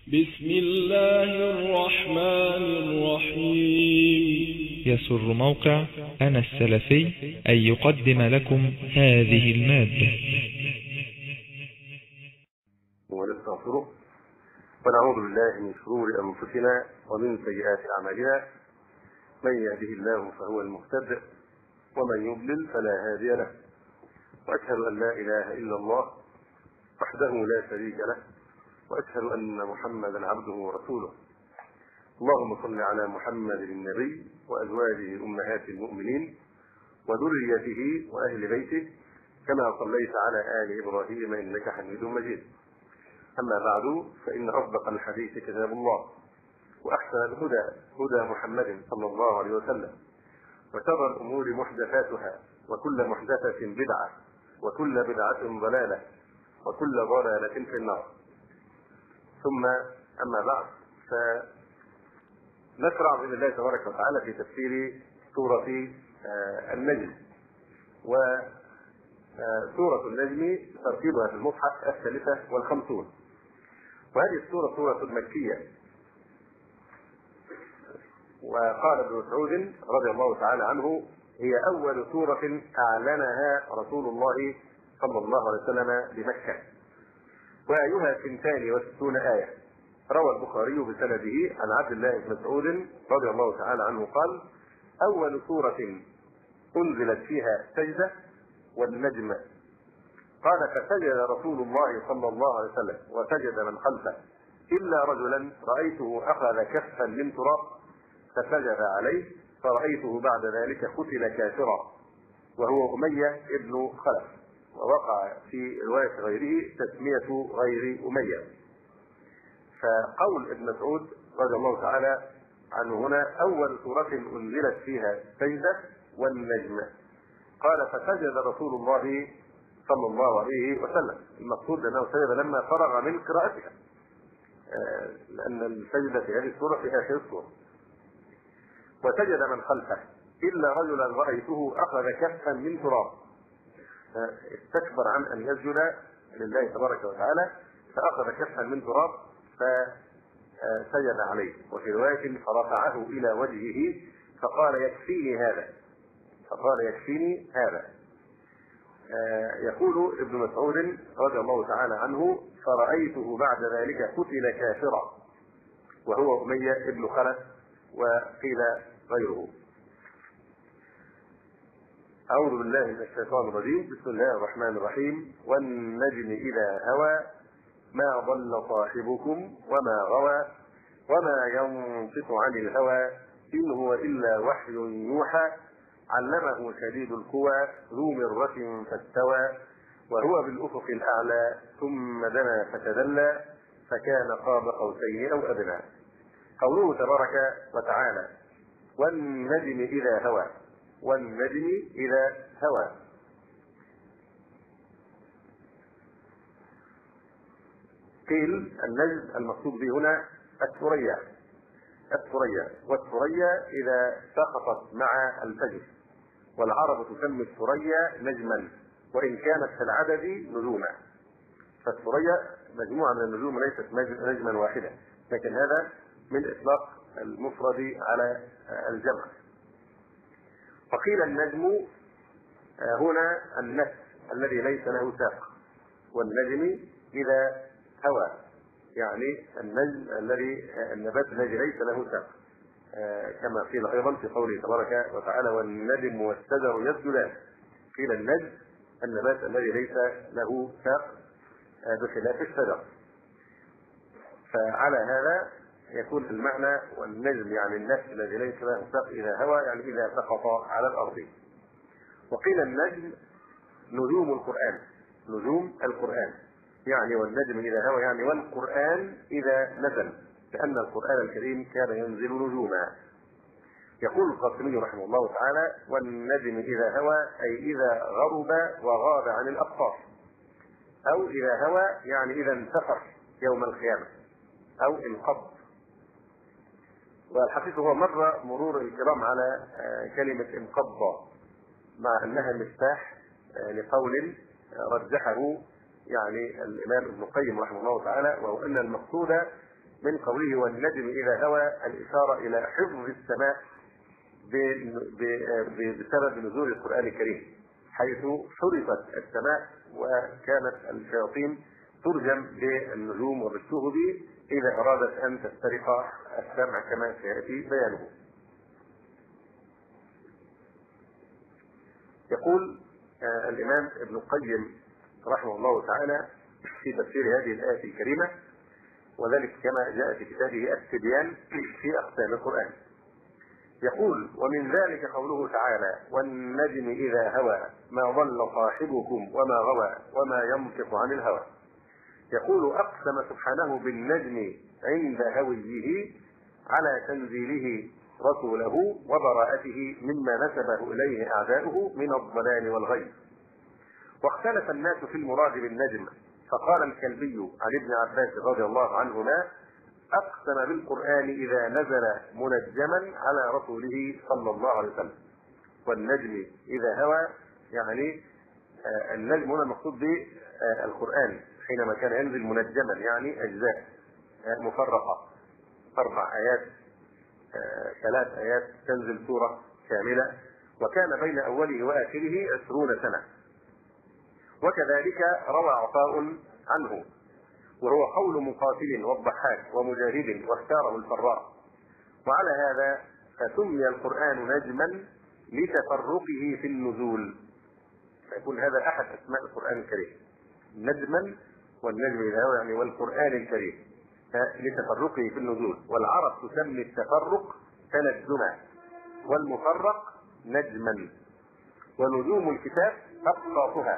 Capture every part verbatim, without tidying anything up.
بسم الله الرحمن الرحيم. يسر موقع أنا السلفي أن يقدم لكم هذه المادة. ونستغفره ونعوذ بالله من شرور أنفسنا ومن سيئات أعمالنا، من يهده الله فهو المهتد ومن يضلل فلا هادي له، وأشهد أن لا إله إلا الله وحده لا شريك له، وأشهد أن محمدا عبده ورسوله. اللهم صل على محمد النبي وأزواجه أمهات المؤمنين وذريته وأهل بيته كما صليت على آل إبراهيم إنك حميد مجيد. أما بعد، فإن أصدق الحديث كتاب الله، وأحسن الهدى هدى محمد صلى الله عليه وسلم، وشر الأمور محدثاتها، وكل محدثة بدعة، وكل بدعة ضلالة، وكل ضلالة في النار. ثم أما بعد، فنشرع بإذن الله تبارك وتعالى في تفسير سورة النجم. وسورة النجم ترتيبها في المصحف الثالثة والخمسون، وهذه السورة سورة مكية. وقال ابن مسعود رضي الله تعالى عنه: هي أول سورة أعلنها رسول الله صلى الله عليه وسلم بمكة، وآيها ثنتان وستون آية. روى البخاري بسنده عن عبد الله بن مسعود رضي الله تعالى عنه قال: أول سورة أنزلت فيها سجدة والنجم. قال: فسجد رسول الله صلى الله عليه وسلم وسجد من خلفه إلا رجلا رأيته أخذ كفا من تراب فسجد عليه، فرأيته بعد ذلك قتل كافرا، وهو أمية ابن خلف. ووقع في رواية غيره تسمية غير أمية. فقول ابن مسعود رضي الله تعالى عنه هنا: أول سورة أنزلت فيها سجدة والنجم. قال: فسجد رسول الله صلى الله عليه وسلم. المقصود أنه سجد لما فرغ من قراءتها، لأن السجدة في هذه السورة في آخر السورة. وسجد من خلفه إلا رجلا رأيته أخذ كفا من تراب، استكبر عن أن يسجد لله تبارك وتعالى فأخذ كفا من تراب فسجد عليه. وفي رواية: فرفعه إلى وجهه فقال: يكفيني هذا، فقال يكفيني هذا. يقول ابن مسعود رضي الله تعالى عنه: فرأيته بعد ذلك قتل كافرا، وهو أمية ابن خلف، وقيل غيره. أعوذ بالله من الشيطان الرجيم. بسم الله الرحمن الرحيم. والنجم إذا هوى ما ضل صاحبكم وما غوى وما ينطق عن الهوى إن هو إلا وحي يوحى علمه شديد القوى ذو مرة فاستوى وهو بالأفق الأعلى ثم دنا فتدلى فكان قاب قوسين أو أدنى. قوله تبارك وتعالى: والنجم إذا هوى. والنجم إذا هوى، قيل النجم المقصود به هنا الثريا. الثريا والثريا إذا سقطت مع الفجر، والعرب تسمي الثريا نجما وإن كانت في العدد نجوما. فالثريا مجموعة من النجوم ليست نجما واحدا، لكن هذا من إطلاق المفرد على الجمع. فقيل النجم هنا النفس الذي ليس له ساق، والنجم إذا هوى يعني النجم الذي النبات الذي ليس له ساق، كما قيل أيضا في قوله تبارك وتعالى: والنجم والشجر يسجدان. قيل النجم النبات الذي ليس له ساق بخلاف الشجر. فعلى هذا يكون المعنى والنجم يعني النفس الذي ليس له ساق إذا هوى يعني إذا سقط على الأرض. وقيل النجم نجوم القرآن، نجوم القرآن يعني والنجم إذا هوى يعني والقرآن إذا نزل، لأن القرآن الكريم كان ينزل نجوما. يقول القاسمي رحمه الله تعالى: والنجم إذا هوى أي إذا غرب وغاب عن الأبصار، أو إذا هوى يعني إذا انتفخ يوم القيامة أو انقض. والحقيقة هو مر مرور الكرام على كلمة انقض مع أنها مفتاح لقول رجحه يعني الإمام ابن القيم رحمه الله تعالى، وهو أن المقصود من قوله والنجم إذا هوى الإشارة إلى حفظ السماء بسبب نزول القرآن الكريم، حيث حرصت السماء وكانت الشياطين ترجم بالنجوم وبالشهب إذا أرادت أن تسترق السمع كما سيأتي بيانه. يقول آه الإمام ابن القيم رحمه الله تعالى في تفسير هذه الآية الكريمة، وذلك كما جاء في كتابه التبيان في أقسام القرآن، يقول ومن ذلك قوله تعالى والنجم إذا هوى ما ضل صاحبكم وما غوى وما ينطق عن الهوى. يقول أقسم سبحانه بالنجم عند هويه على تنزيله رسوله وبراءته مما نسبه إليه أعداؤه من الضلال والغي. واختلف الناس في المراد بالنجم، فقال الكلبي عن ابن عباس رضي الله عنهما أقسم بالقرآن إذا نزل منجما على رسوله صلى الله عليه وسلم. والنجم إذا هوى يعني آه النجم هنا المقصود به آه القرآن حينما كان ينزل منجما يعني أجزاء آه مفرقة، أربع آيات آه ثلاث آيات تنزل سورة كاملة، وكان بين أوله وآخره عشرون سنة. وكذلك روى عطاء عنه وهو قول مقاتل والضحاك ومجاهد واختاره الفراء. وعلى هذا فسمي القرآن نجما لتفرقه في النزول، فيكون هذا أحد أسماء القرآن الكريم نجما، والنجم إذا هو يعني والقرآن الكريم لتفرقه في النزول. والعرب تسمي التفرق تنجما والمفرق نجما، ونجوم الكتاب أقطافها.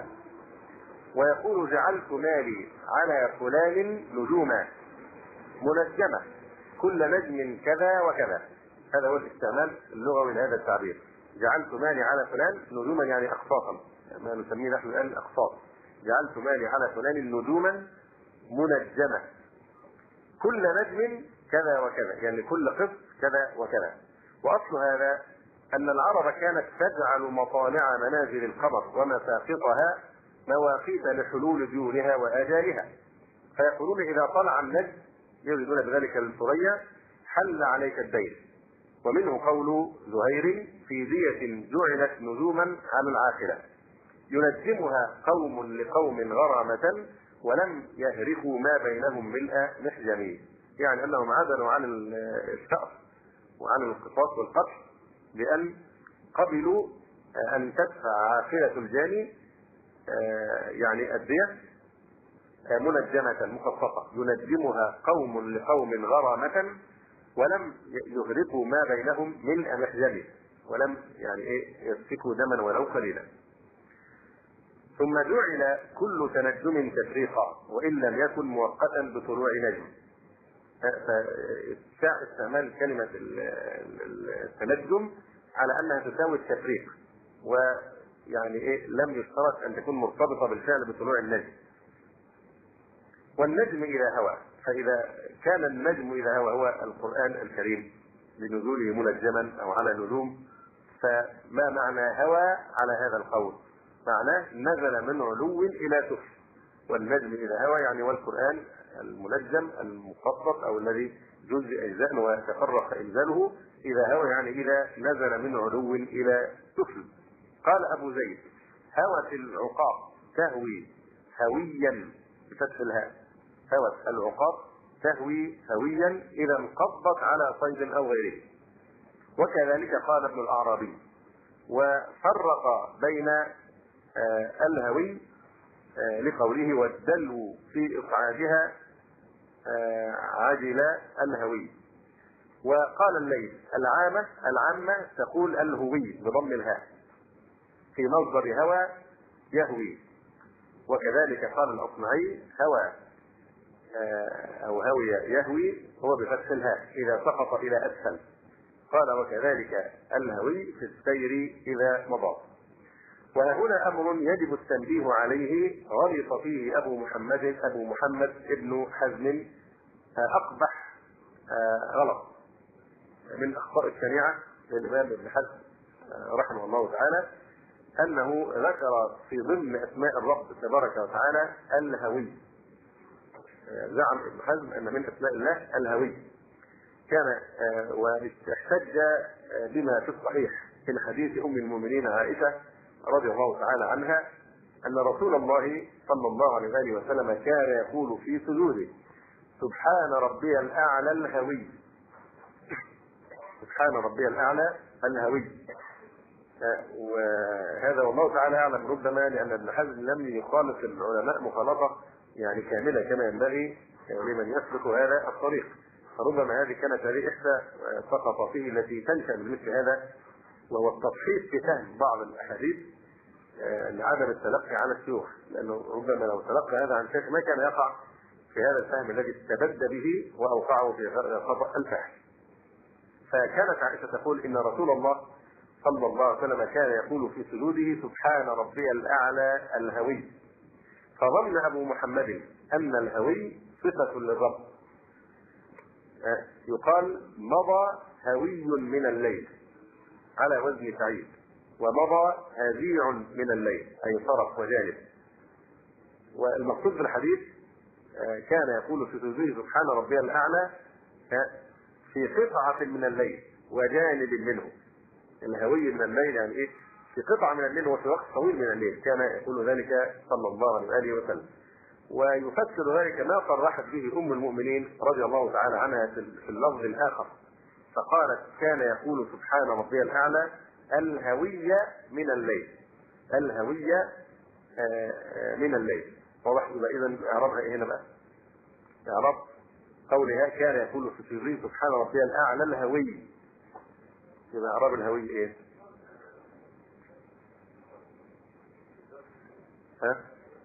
ويقول جعلت مالي على فلان نجوما منجمة كل نجم كذا وكذا. هذا هو الاستعمال اللغوي لهذا التعبير، جعلت مالي على فلان نجوما يعني أقطافا، ما نسميه نحن الآن أقطاف. جعلت مالي على فلان نجوما منجمة كل نجم كذا وكذا، يعني كل قسط كذا وكذا. وأصل هذا أن العرب كانت تجعل مطالع منازل القمر ومساقطها مواقيت لحلول ديونها وآجالها، فيقولون إذا طلع النجم يريدون بذلك الثريا حل عليك الدين. ومنه قول زهير في دية جعلت نجوما على العاقلة ينجمها قوم لقوم غرامة ولم يهرقوا ما بينهم ملء محجم، يعني أنهم عدلوا عن الشأف وعن القصاص والقتل بأن قبلوا أن تدفع عاقلة الجاني يعني الدية منجمة مخففة ينجمها قوم لقوم غرامة ولم يهرقوا ما بينهم ملء محجم، ولم يعني ايه يسفكوا دما ولو قليلا. ثم جعل كل تنجم تفريقا وان لم يكن مؤقتا بطلوع نجم. فاستعمال كلمة التنجم على انها تساوي التفريق، ويعني ايه لم يشترط ان تكون مرتبطة بالفعل بطلوع النجم. والنجم اذا هوى، فاذا كان النجم اذا هوى هو القرآن الكريم بنزوله منجما او على نجوم، فما معنى هوى على هذا القول؟ معناه نزل من علو الى سفل. والنجم اذا هوى يعني والقرآن المنجم المخصص او الذي جزء اجزاء وتفرق انزاله، اذا هوى يعني اذا نزل من علو الى سفل. قال ابو زيد هوت العقاب تهوي هويا بفتح الهاء، هوت العقاب تهوي هويا اذا انقضت على صيد او غيره. وكذلك قال ابن الاعرابي. وفرق بين آه الهوي آه لقوله والدلو في اصعادها آه عجل الهوي. وقال الليث العامة العامة تقول الهوي بضم الهاء في مصدر هوى يهوي. وكذلك قال الاصمعي هوى او هوي يهوي هو بفتح الهاء اذا سقط الى اسفل. قال وكذلك الهوي في السير اذا مضى. وهنا امر يجب التنبيه عليه غلط فيه ابو محمد ابو محمد ابن حزم اقبح غلط من اخطاء الشريعه للامام ابن حزم رحمه الله تعالى، انه ذكر في ضمن اسماء الرب تبارك وتعالى الهوي. زعم ابن حزم أن من أسماء الله الهوي. كان واحتج بما في الصحيح من حديث أم المؤمنين عائشة رضي الله تعالى عنها أن رسول الله صلى الله عليه وآله وسلم كان يقول في سجوده: سبحان ربي الأعلى الهوي. سبحان ربي الأعلى الهوي. وهذا والله تعالى أعلم، ربما لأن ابن حزم لم يخالف العلماء مخالطة يعني كاملة كما ينبغي لمن يسلك هذا الطريق، فربما هذه كانت هذه إحدى سقطاته التي تنشأ من مثل هذا، وهو التضحية في فهم بعض الأحاديث لعدم التلقي على الشيوخ، لأنه ربما لو تلقى هذا عن شيخ ما كان يقع في هذا الفهم الذي استبد به وأوقعه في خطأ الفهم. فكانت عائشة تقول إن رسول الله صلى الله عليه وسلم كان يقول في سجوده: سبحان ربي الأعلى الهوي. فظن أبو محمد أن الهوي صفة للرب، يقال مضى هوي من الليل على وزن سعيد، ومضى هزيع من الليل أي طرف وجانب. والمقصود في الحديث كان يقول في سجوده: سبحان ربي الأعلى في قطعة من الليل وجانب منه. الهوي من الليل يعني ايه؟ في قطعة من الليل وفي وقت طويل من الليل، كان يقول ذلك صلى الله عليه وآله وسلم. ويفسر ذلك ما صرحت به أم المؤمنين رضي الله تعالى عنها في اللفظ الآخر، فقالت: كان يقول سبحان ربي الأعلى الهوي من الليل. الهوي من الليل. واضح؟ يبقى إذا إعرابها إيه هنا بقى؟ إعراب قولها كان يقول في سجوده: سبحان ربي الأعلى الهوي. يبقى إعراب الهوي إيه؟ ها؟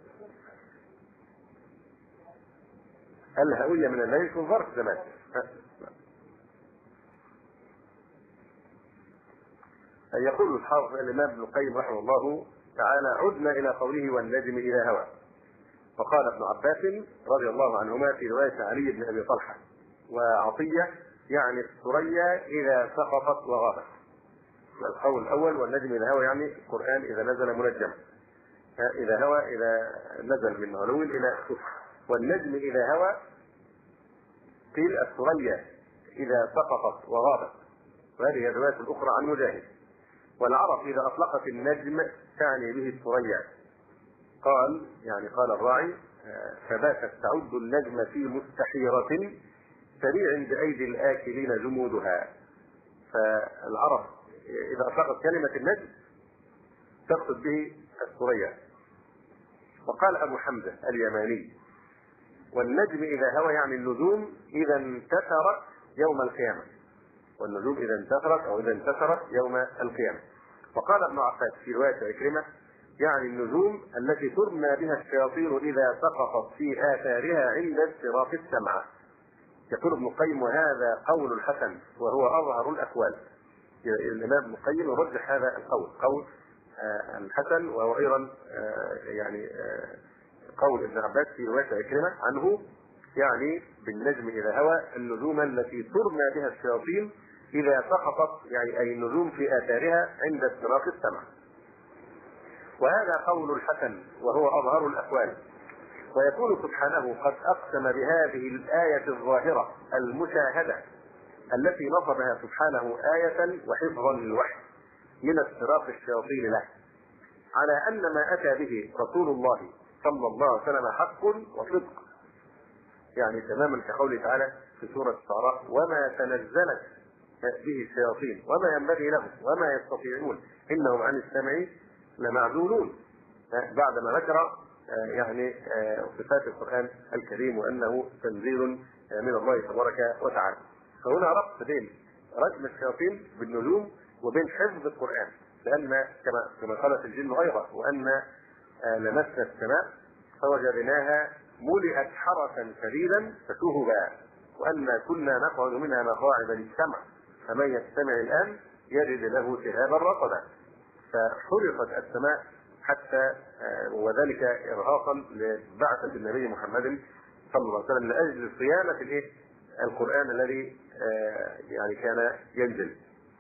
الهوية من الليل في ظرف زمان. يقول الحافظ الإمام ابن القيم رحمه الله تعالى: عدنا إلى قوله: والنجم إذا هوى. وقال ابن عباس رضي الله عنهما في رواية علي بن أبي طلحة وعطية: يعني الثريا إذا سقطت وغابت. القول الأول والنجم إذا هوى يعني القرآن إذا نزل منجما، إذا هوى إذا نزل من علو إلى سفل. والنجم إذا هوى قيل الثريا إذا سقطت وغابت، وهذه الرواية الأخرى عن مجاهد. والعرب إذا أطلقت النجم تعني به الثريا. قال يعني قال الراعي: فباتت تعد النجم في مستحيرة سريع بأيدي الآكلين جمودها. فالعرب إذا أطلقت كلمة النجم تقصد به الثريا. وقال أبو حمزة اليماني: والنجم إذا هوى يعني النجوم إذا انتثرت يوم القيامة. والنجوم إذا انتثرت أو إذا انتثرت يوم القيامة. وقال ابن عباس في رواية عكرمة: يعني النجوم التي ترمى بها الشياطين إذا سقطت في آثارها عند استراق السمعة. يقول ابن القيم: وهذا قول الحسن وهو أظهر الأقوال. الإمام ابن القيم يرجح هذا القول، قول آه الحسن، وهو أيضا آه يعني آه قول ابن عباس في رواية عكرمة عنه، يعني بالنجم إذا هوى النجوم التي ترمى بها الشياطين إذا سقطت، يعني أي النجوم في آثارها عند استراق السمع. وهذا قول الحسن وهو أظهر الأقوال. ويكون سبحانه قد أقسم بهذه الآية الظاهرة المشاهدة التي نصبها سبحانه آية وحفظا للوحي من استراق الشياطين له، على أن ما أتى به رسول الله صلى الله عليه وسلم حق وصدق، يعني تماما كقوله تعالى في سورة الشعراء: وما تنزلت به الشياطين وما ينبغي لهم وما يستطيعون إنهم عن السمع لمعزولون، بعدما ذكر يعني صفات القرآن الكريم وأنه تنزيل من الله تبارك وتعالى. فهنا ربط بين رجم الشياطين بالنجوم وبين حفظ القرآن، لأن كما كما قالت الجن أيضا: وأن لمسنا السماء فوجدناها ملئت حرسا شديدا فشهبا وأن كنا نقعد منها مقاعد للسمع فمن يستمع الآن يجد له شهابا رصدا. فحرقت السماء حتى وذلك إرهاقا لبعثة النبي محمد صلى الله عليه وسلم لأجل صيانة الإيه؟ القرآن الذي يعني كان ينزل.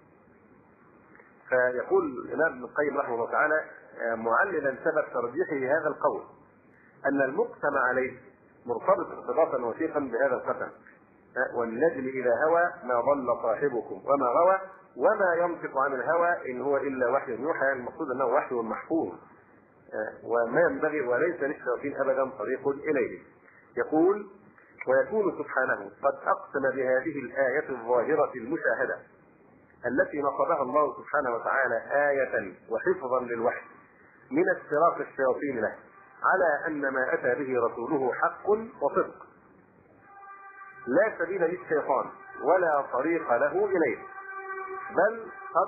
فيقول الإمام ابن القيم رحمه الله تعالى معللا سبب ترجيحه هذا القول: أن المقسم عليه مرتبط ارتباطا وثيقا بهذا القسم. والنجم إذا هوى ما ضل صاحبكم وما غوى وما ينطق عن الهوى إن هو إلا وحي يوحى. المقصود أنه وحي محفوظ وما ينبغي وليس للشياطين أبدا طريق إليه. يقول: ويكون سبحانه قد أقسم بهذه الآية الظاهرة المشاهدة التي نصبها الله سبحانه وتعالى آية وحفظا للوحي من استراق الشياطين له على أن ما أتى به رسوله حق وصدق لا سبيل للشيطان ولا طريق له إليه، بل قد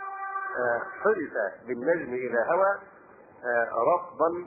حدث بالنجم إذا هوى رصدا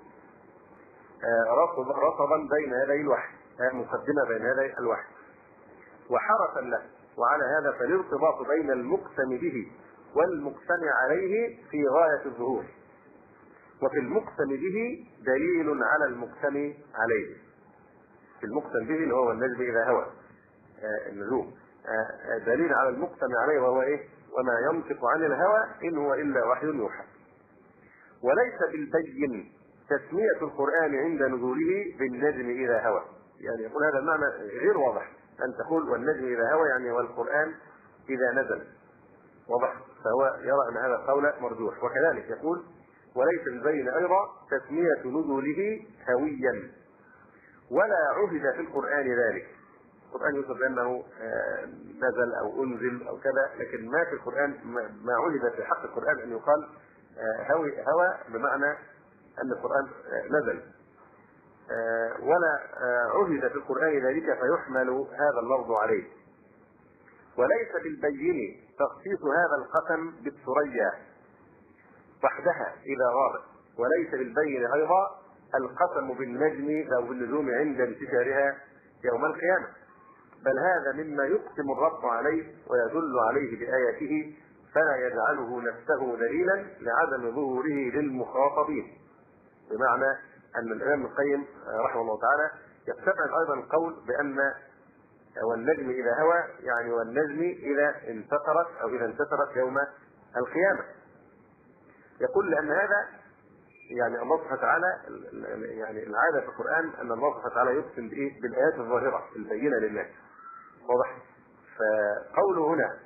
رصدا بين يدي الوحي، مقدمة بين يدي الوحي وحرسا له. وعلى هذا فالارتباط بين المقسم به والمقسم عليه في غاية الظهور، وفي المقسم به دليل على المقسم عليه. في المقسم به اللي هو النجم إذا هوى النجوم دليل على المقسم عليه وهو إيه؟ وما ينطق عن الهوى إن هو إلا وحي يوحى. وليس بالبين تسمية القرآن عند نزوله بالنجم إذا هوى، يعني يقول هذا المعنى غير واضح أن تقول والنجم إذا هوى يعني والقرآن إذا نزل، واضح؟ فهو يرى أن هذا القول مرجوح. وكذلك يقول: وليس بالبين أيضا تسمية نزوله هويا، ولا عهد في القرآن ذلك. القرآن يوصف بأنه نزل أو أنزل أو كذا، لكن ما في القرآن ما عهد في حق القرآن أن يقال هوي هوى بمعنى أن القرآن نزل، ولا عهد في القرآن ذلك فيحمل هذا اللفظ عليه. وليس بالبين تخصيص هذا القسم بالثريا وحدها إذا غابت، وليس بالبين أيضا القسم بالنجم أو بالنجوم عند انتشارها يوم القيامة، بل هذا مما يقسم الرب عليه ويدل عليه بآياته فلا يجعله نفسه دليلا لعدم ظهوره للمخاطبين. بمعنى أن الإمام ابن القيم رحمه الله تعالى يستبعد أيضا القول بأن والنجم إذا هوى يعني والنجم إذا انتصرت أو إذا انتصرت يوم القيامة. يقول لأن هذا يعني الله سبحانه وتعالى يعني العادة في القرآن أن الله سبحانه وتعالى يقسم بإيه؟ بالآيات الظاهرة البينة للناس، واضح؟ فقوله هنا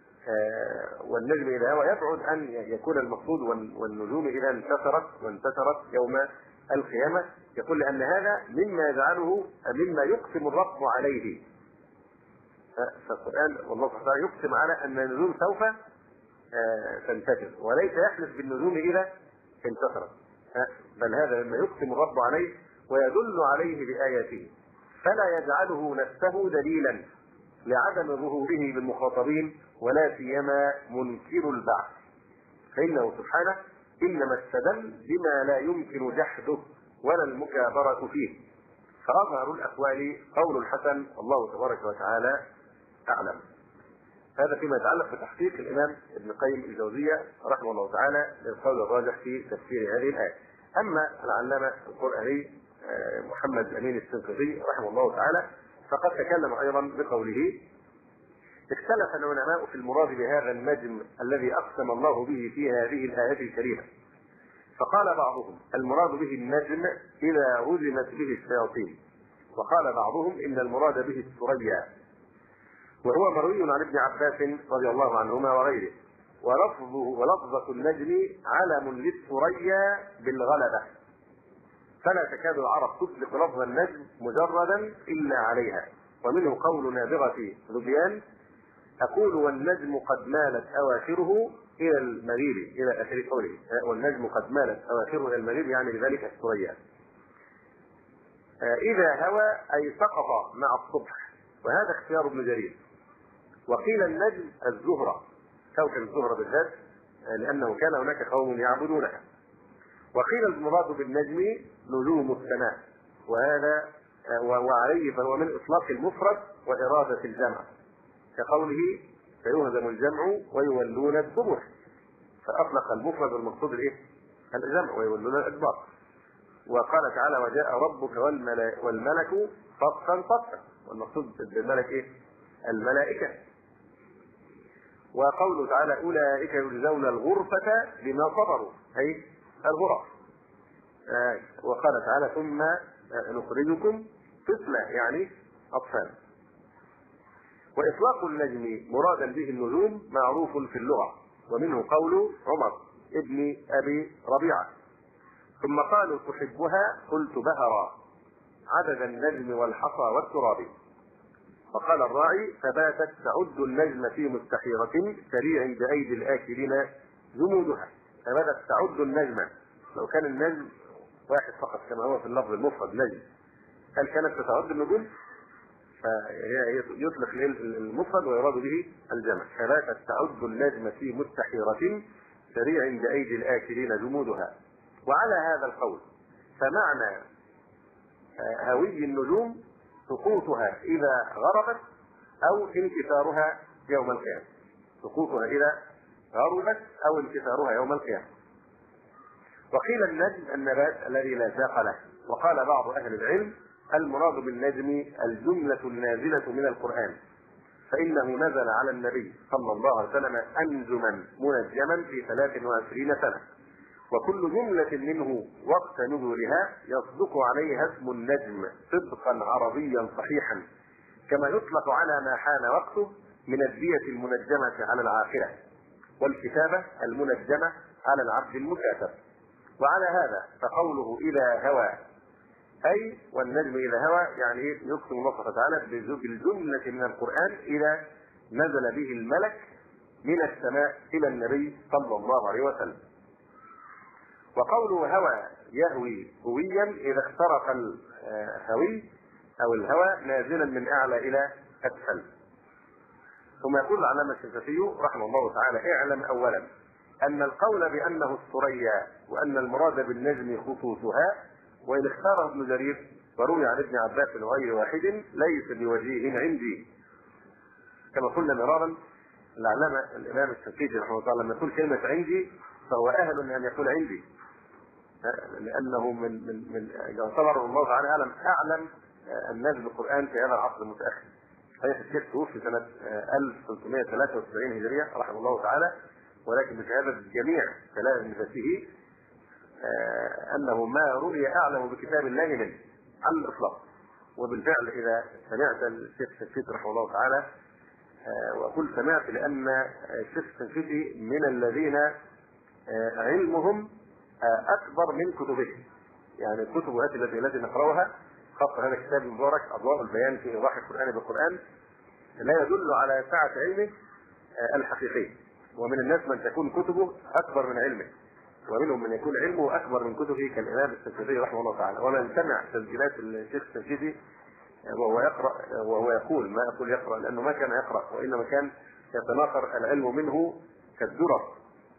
والنجم إذا هوى يبعد أن يكون المقصود والنجوم إذا انتصرت وانتصرت يوم القيامة. يقول لأن هذا مما يجعله مما يقسم الرب عليه. فالقرآن والله سبحانه وتعالى يقسم على أن النجوم سوف تنتشر، وليس يحلف بالنجوم إذا انتصرت، بل هذا مما يقسم الرب عليه ويدل عليه بآياته فلا يجعله نفسه دليلا لعدم ظهوره للمخاطبين ولا سيما منكر البعث، فإنه سبحانه إنما استدل بما لا يمكن جحده ولا المكابرة فيه. فأظهر الأقوال قول الحسن والله تبارك وتعالى أعلم. هذا فيما يتعلق بتحقيق الإمام ابن القيم الجوزية رحمه الله تعالى للقول الراجح في تفسير هذه الآية. أما العلامة القرآني محمد أمين السنقطي رحمه الله تعالى فقد تكلم أيضا بقوله: اختلف العلماء في المراد بهذا النجم الذي أقسم الله به في هذه الآية الكريمة، فقال بعضهم المراد به النجم إذا رجمت به الشياطين، وقال بعضهم إن المراد به الثريا، وهو مروي عن ابن عباس رضي الله عنهما وغيره. ولفظه ولفظة النجم علم للثريا بالغلبة، فلا تكاد العرب تطلق لفظ النجم مجردا إلا عليها. ومنه قول نابغة ذبيان: أقول والنجم قد مالت أواخره إلى المغيب، إلى آخر قوله، والنجم قد مالت أواخره إلى المغيب يعني بذلك الثريا. إذا هوى أي سقط مع الصبح، وهذا اختيار ابن جرير. وقيل النجم الزهرة، كوكب الزهرة بالذات لأنه كان هناك قوم يعبدونها. وقيل المراد بالنجم نجوم السماء، وهذا وعليه فهو من إطلاق المفرد وإرادة الجمع، كقوله فيهزم الجمع ويولون الدبر، فأطلق المفرد والمقصود الإيه؟ الجمع ويولون الأدبار. وقال تعالى: وجاء ربك والملك صفا صفا، والمقصود بالملك إيه؟ الملائكة. وقوله تعالى: أولئك يجزون الغرفة بما صبروا، أي الغرف. آه وقال تعالى: ثم نخرجكم طفلة يعني أطفال. وإطلاق النجم مرادا به النجوم معروف في اللغة، ومنه قول عمر ابن أبي ربيعة: ثم قالوا تحبها؟ قلت بهرا عدد النجم والحصى والتراب. فقال الراعي: فباتت تعد النجم في مستحيرة سريع بأيدي الآكلين جمودها. فباتت تعد النجم، لو كان النجم واحد فقط كما هو في اللفظ المفرد نجم، هل كانت تتعد النجوم؟ فهي يطلق المفرد ويراد به الجمع. فباتت تعد النجم في مستحيرة سريع بأيدي الآكلين جمودها. وعلى هذا القول فمعنى هوي النجوم سقوطها إذا غربت أو انكسارها يوم القيامة. سقوطها إذا غربت أو انكسارها يوم القيامة. وقيل النجم النبات الذي لا ساق له. وقال بعض أهل العلم: المراد بالنجم الجملة النازلة من القرآن، فإنه نزل على النبي صلى الله عليه وسلم أنجما منجما في ثلاث وعشرين سنة، وكل جملة منه وقت نزولها يصدق عليها اسم النجم صدقا عربيا صحيحا، كما يطلق على ما حان وقته من الدية المنجمة على العاقلة والكتابة المنجمة على العبد المكاتب. وعلى هذا فقوله إذا هوى، أي والنجم إذا هوى يعني يقسم الله تعالى بالجملة من القرآن إذا نزل به الملك من السماء إلى النبي صلى الله عليه وسلم. وقوله هوى يهوي هويا إذا اخترق الهوي أو الهوى نازلا من أعلى إلى أسفل. ثم يقول العلامة الشافعي رحمه الله تعالى: اعلم أولا أن القول بأنه الثريا وأن المراد بالنجم خصوصها، وإن اختاره ابن جرير وروي عن ابن عباس وغير واحد، ليس بوجيه عندي. كما قلنا مرارا العلامة الإمام الشافعي رحمه الله لما يقول كلمة عندي فهو أهل أن يقول عندي، لأنه من من من يعتبر الله تعالى أعلم أعلم الناس بالقرآن في هذا العصر المتأخر. صحيح الشيخ توفي سنة ألف وثلاثمائة وثلاثة وسبعين هجرية رحمه الله تعالى، ولكن بشهادة جميع كلام ذاته أنه ما روي أعلم بكتاب الله منه على الإطلاق. وبالفعل إذا سمعت الشيخ الشنقيطي رحمه الله تعالى، وأقول سمعت لأن الشيخ الشنقيطي من الذين علمهم أكبر من كتبه، يعني الكتب التي التي نقرأها خاصة هذا الكتاب المبارك أضواء البيان في إيضاح القرآن بالقرآن لا يدل على سعة علمه الحقيقي. ومن الناس من تكون كتبه أكبر من علمه، ومنهم من يكون علمه أكبر من كتبه كالإمام الشنقيطي رحمه الله تعالى. ومن سمع تسجيلات الشيخ الشنقيطي وهو يقرأ وهو يقول، ما أقول يقرأ لأنه ما كان يقرأ وإنما كان يتناثر العلم منه كالدرر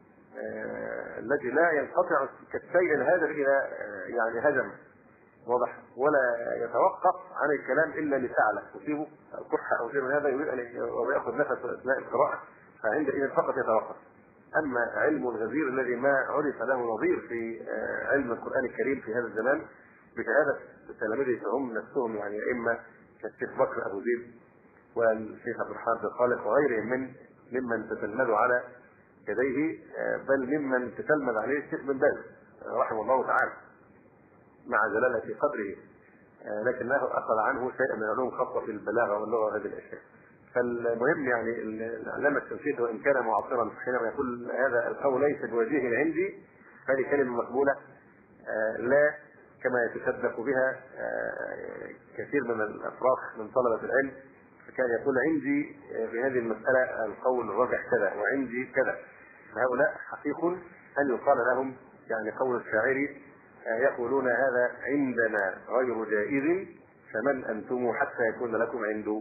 الذي لا ينقطع كالشيء الهادر إلى يعني هجم واضح، ولا يتوقف عن الكلام إلا لسعلة تصيبه كحة أو شيء من هذا يريد ويأخذ نفس أثناء القراءة، فعندئذ فقط يتوقف. أما علم الغزير الذي ما عرف له نظير في علم القرآن الكريم في هذا الزمان بشهادة تلاميذه هم نفسهم، يعني إما كالشيخ بكر أبو زيد والشيخ عبد الرحمن بن خالق وغيرهم من ممن تتلمذوا على يديه، بل ممن تتلمذ عليه الشيخ بن باز رحمه الله تعالى مع جلالة قدره، لكنه أخذ عنه شيئا من علوم خاصة في البلاغة واللغة وهذه الأشياء. فالمهم يعني العلامة الشنقيطي وإن كان معاصرا حينما يقول هذا القول ليس بوجيه عندي، هذه كلمة مقبولة لا كما يتصدق بها كثير من الأفراح من طلبة العلم، فكان يقول عندي في هذه المسألة القول الراجح كذا وعندي كذا. فهؤلاء حقيق أن يقال لهم يعني قول الشاعر يقولون هذا عندنا غير جائز فمن أنتم حتى يكون لكم عنده.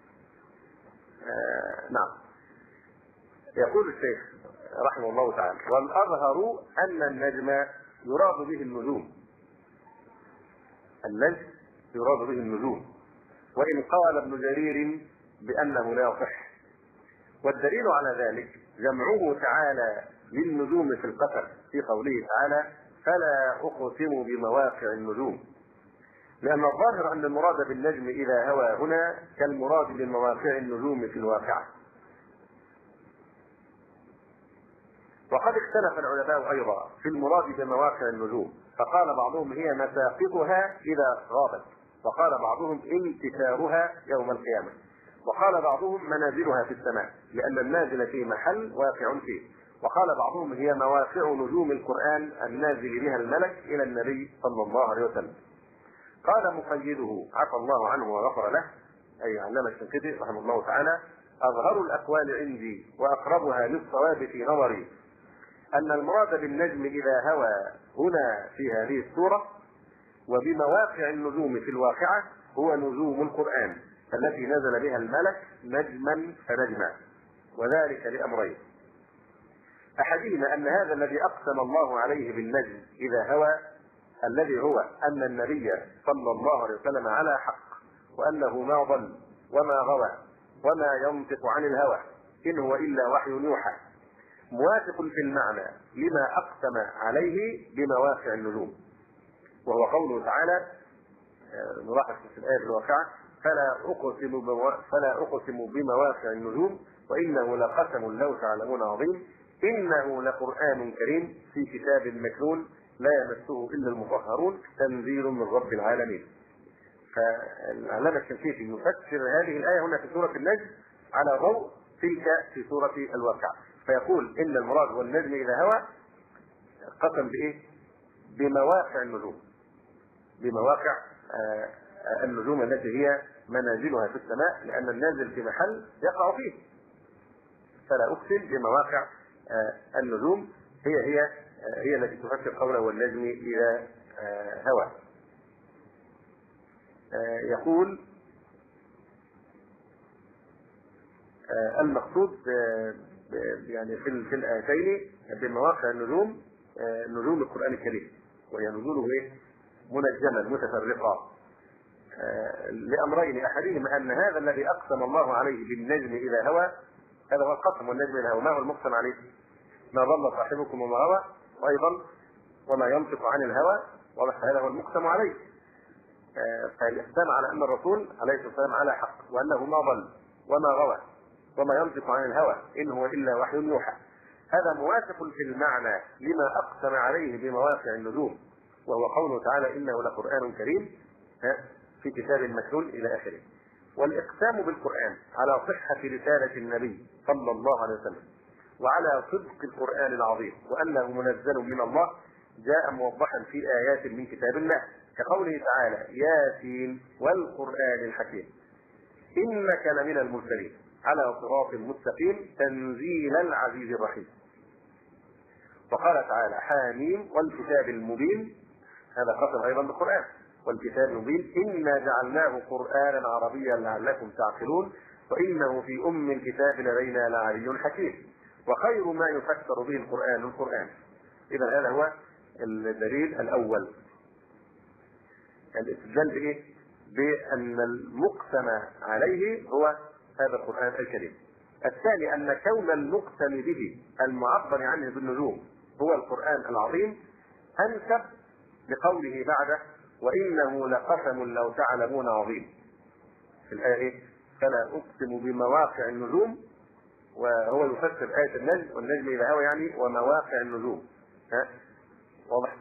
آه نعم. يقول الشيخ رحمه الله تعالى: والأظهر أن النجم يراد به النجوم. النجم يراد به النجوم، وإن قال ابن جرير بأنه لا يصح. والدليل على ذلك جمعه تعالى للنجوم في القسم في قوله تعالى: فلا أقسم بمواقع النجوم، لأن الظاهر أن المراد بالنجم إذا هوى هنا كالمراد بمواقع النجوم في الواقعة. وقد اختلف العلماء أيضا في المراد بمواقع النجوم، فقال بعضهم هي مساقطها إذا غابت، وقال بعضهم انتشارها يوم القيامة، وقال بعضهم منازلها في السماء لأن النازل في محل واقع فيه، وقال بعضهم هي مواقع نجوم القرآن النازل بها الملك إلى النبي صلى الله عليه وسلم. قال مقيده عفى الله عنه وغفر له، أي علامة الشنقيطي رحمه الله تعالى: أظهر الأقوال عندي وأقربها للصواب في نظري أن المراد بالنجم إذا هوى هنا في هذه السورة وبمواقع النجوم في الواقعة هو نجوم القرآن التي نزل بها الملك نجما فنجما، وذلك لأمرين: أحدهما أن هذا الذي أقسم الله عليه بالنجم إذا هوى الذي هو أن النبي صلى الله عليه وسلم على حق، وأنه ما ضل وما غوى وما ينطق عن الهوى إن هو إلا وحي يوحى، موافق في المعنى لما أقسم عليه بمواقع النجوم، وهو قوله تعالى نلاحظ في الآية الواقعة: فلا أقسم فلا أقسم بمواقع النجوم وإنه لقسم لو تعلمون عظيم إنه لقرآن كريم في كتاب مكنون لا يمسه إلا المطهرون تنزيل من رب العالمين. فالعلامة الشنقيطي يفسر هذه الآية هنا في سورة النجم على ضوء تلك في سورة الواقعة، فيقول إن المراد هو النجم إذا هوى قسم بإيه؟ بمواقع النجوم، بمواقع النجوم التي هي منازلها في السماء، لأن النازل في محل يقع فيه. فلا أقسم بمواقع النجوم هي هي هي التي تفسر قوله والنجم إذا هوى. يقول المقصود يعني في في الآيتين بمواقع النجوم نجوم القرآن الكريم، وهي نزوله ايه؟ منجمة متفرقة لأمرين: أحدهما أن هذا الذي أقسم الله عليه بالنجم إذا هوى هذا هو القسم، والنجم إذا هوى ما هو المقسم عليه؟ ما ضل صاحبكم وما غوى، وأيضا وما ينطق عن الهوى، وهذا هو المقسم عليه. فالإقسام على أن الرسول عليه الصلاة والسلام على حق، وأنه ما ضل وما غوى وما ينطق عن الهوى إن هو إلا وحي يوحى، هذا موافق في المعنى لما أقسم عليه بمواقع النجوم، وهو قوله تعالى إنه لقرآن كريم في كتاب مكنون إلى آخره. والإقسام بالقرآن على صحة رسالة النبي صلى الله عليه وسلم وعلى صدق القرآن العظيم وأنه منزل من الله جاء موضحا في آيات من كتاب الله، كقوله تعالى: ياسين والقرآن الحكيم إنك لمن المرسلين على صراط مستقيم تنزيل العزيز الرحيم. وقال تعالى: حاميم والكتاب المبين، هذا خاص أيضا بالقرآن، والكتاب المبين إنا جعلناه قرآنا عربيا لعلكم تعقلون وإنه في أم الكتاب لدينا لعلي حكيم. وخير ما يفسر به القرآن القرآن. إذا هذا هو الدليل الأول، الاستدلال بإيه؟ بأن المقسم عليه هو هذا القرآن الكريم. الثاني أن كون المقسم به المعبر عنه بالنجوم هو القرآن العظيم أنسب لقوله بعده: وإنه لقسم لو تعلمون عظيم. في الآية فلا أقسم بمواقع النجوم، وهو يفسر آية النجم، والنجم إذا هوى يعني ومواقع النجوم. ها واضح؟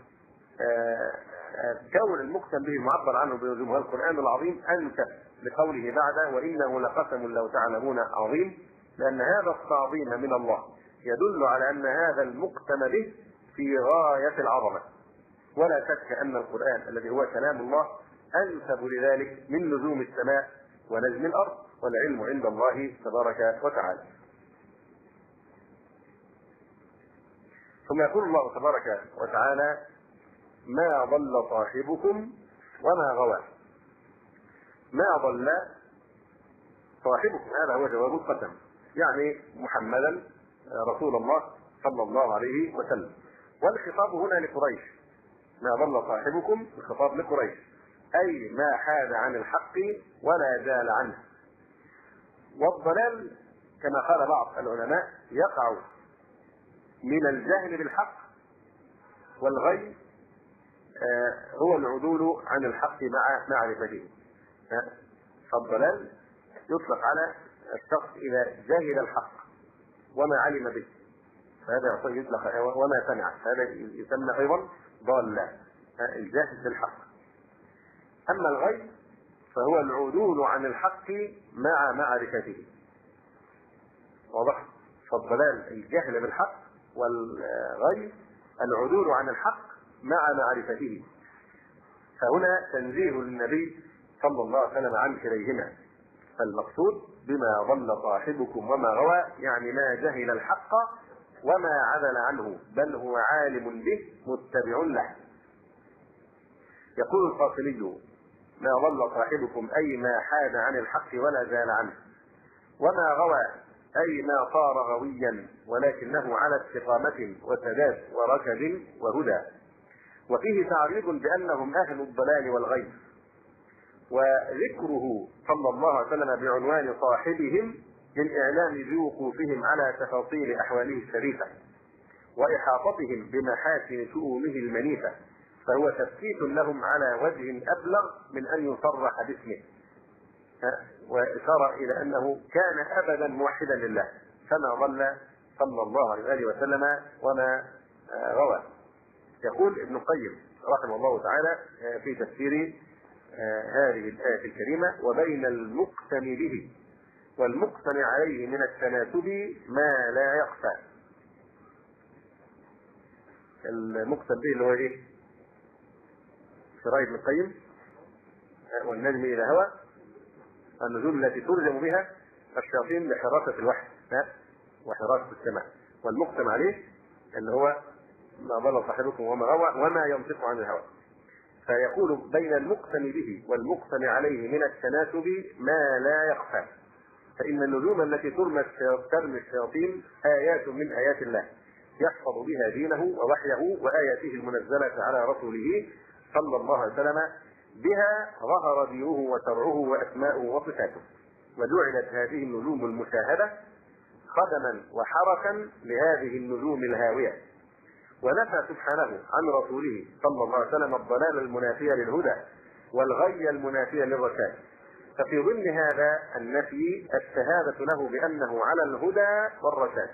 كون المقسم به المعبر عنه بالنجوم هو القرآن العظيم أنسب لقوله بعده: وإنه لقسم لو تعلمون عظيم، لأن هذا التعظيم من الله يدل على أن هذا المقسم به في غاية العظمة، ولا شك أن القرآن الذي هو كلام الله أنسب لذلك من نجوم السماء ونجم الأرض، والعلم عند الله تبارك وتعالى. ثم يقول الله تبارك وتعالى: ما ضل صاحبكم وما غوى. ما ضل صاحبكم هذا هو جواب القسم، يعني محمدا رسول الله صلى الله عليه وسلم، والخطاب هنا لقريش. ما ضل صاحبكم الخطاب لقريش، أي ما حاد عن الحق ولا زال عنه. والضلال كما قال بعض العلماء يقع من الجهل بالحق، والغي هو العدول عن الحق مع معرفته. فالضلال يطلق على الشخص إذا جهل الحق وما علم به، فهذا يطلق وما سمع، هذا يسمى أيضا ضالا، الجاهل بالحق. أما الغي فهو العدول عن الحق مع معرفته. واضح؟ فالضلال الجهل بالحق، والغي العدول عن الحق مع معرفته. فهنا تنزيه للنبي صلى الله عليه وسلم عن كليهما. فالمقصود بما ضل صاحبكم وما غوى، يعني ما جهل الحق وما عدل عنه، بل هو عالم به متبع له. يقول الفاصلي: ما ضل صاحبكم أي ما حاد عن الحق ولا زال عنه، وما غوى أي ما صار غويا ولكنه على استقامة وسداد ورشد وهدى. وفيه تعريض بأنهم أهل الضلال والغي، وذكره صلى الله عليه وسلم بعنوان صاحبهم للإعلام بوقوفهم على تفاصيل أحواله الشريفة وإحاطتهم بمحاسن شؤونه المنيفة، فهو تثبيت لهم على وجه أبلغ من أن يصرح باسمه، وإشارة إلى أنه كان أبدا موحدا لله، فما ضل صلى الله عليه وسلم وما غوى. يقول ابن القيم رحمه الله تعالى في تفسير هذه الآية الكريمة: وبين المقسم به والمقسم عليه من التناسب ما لا يخفى. المقسم به اللي هو ايه؟ في رأي ابن القيم: والنجم إلى هوى، النجوم التي ترجم بها الشياطين لحراسة الوحي وحراسة السماء. والمقسم عليه اللي هو ما ضل صاحبكم وما غوى وما ينطق عن الهوى. فيقول: بين المقسم به والمقسم عليه من التناسب ما لا يخفى، فإن النجوم التي ترمي الشياطين آيات من آيات الله يحفظ بها دينه ووحيه وآياته المنزلة على رسوله صلى الله عليه وسلم، بها ظهر دينه وشرعه وأسماؤه وصفاته. وجعلت هذه النجوم المشاهدة خدما وحركا لهذه النجوم الهاوية. ونفى سبحانه عن رسوله صلى الله عليه وسلم الضلال المنافية للهدى والغي المنافية للرشاد. ففي ضمن هذا النفي الشهادة له بأنه على الهدى والرشاد،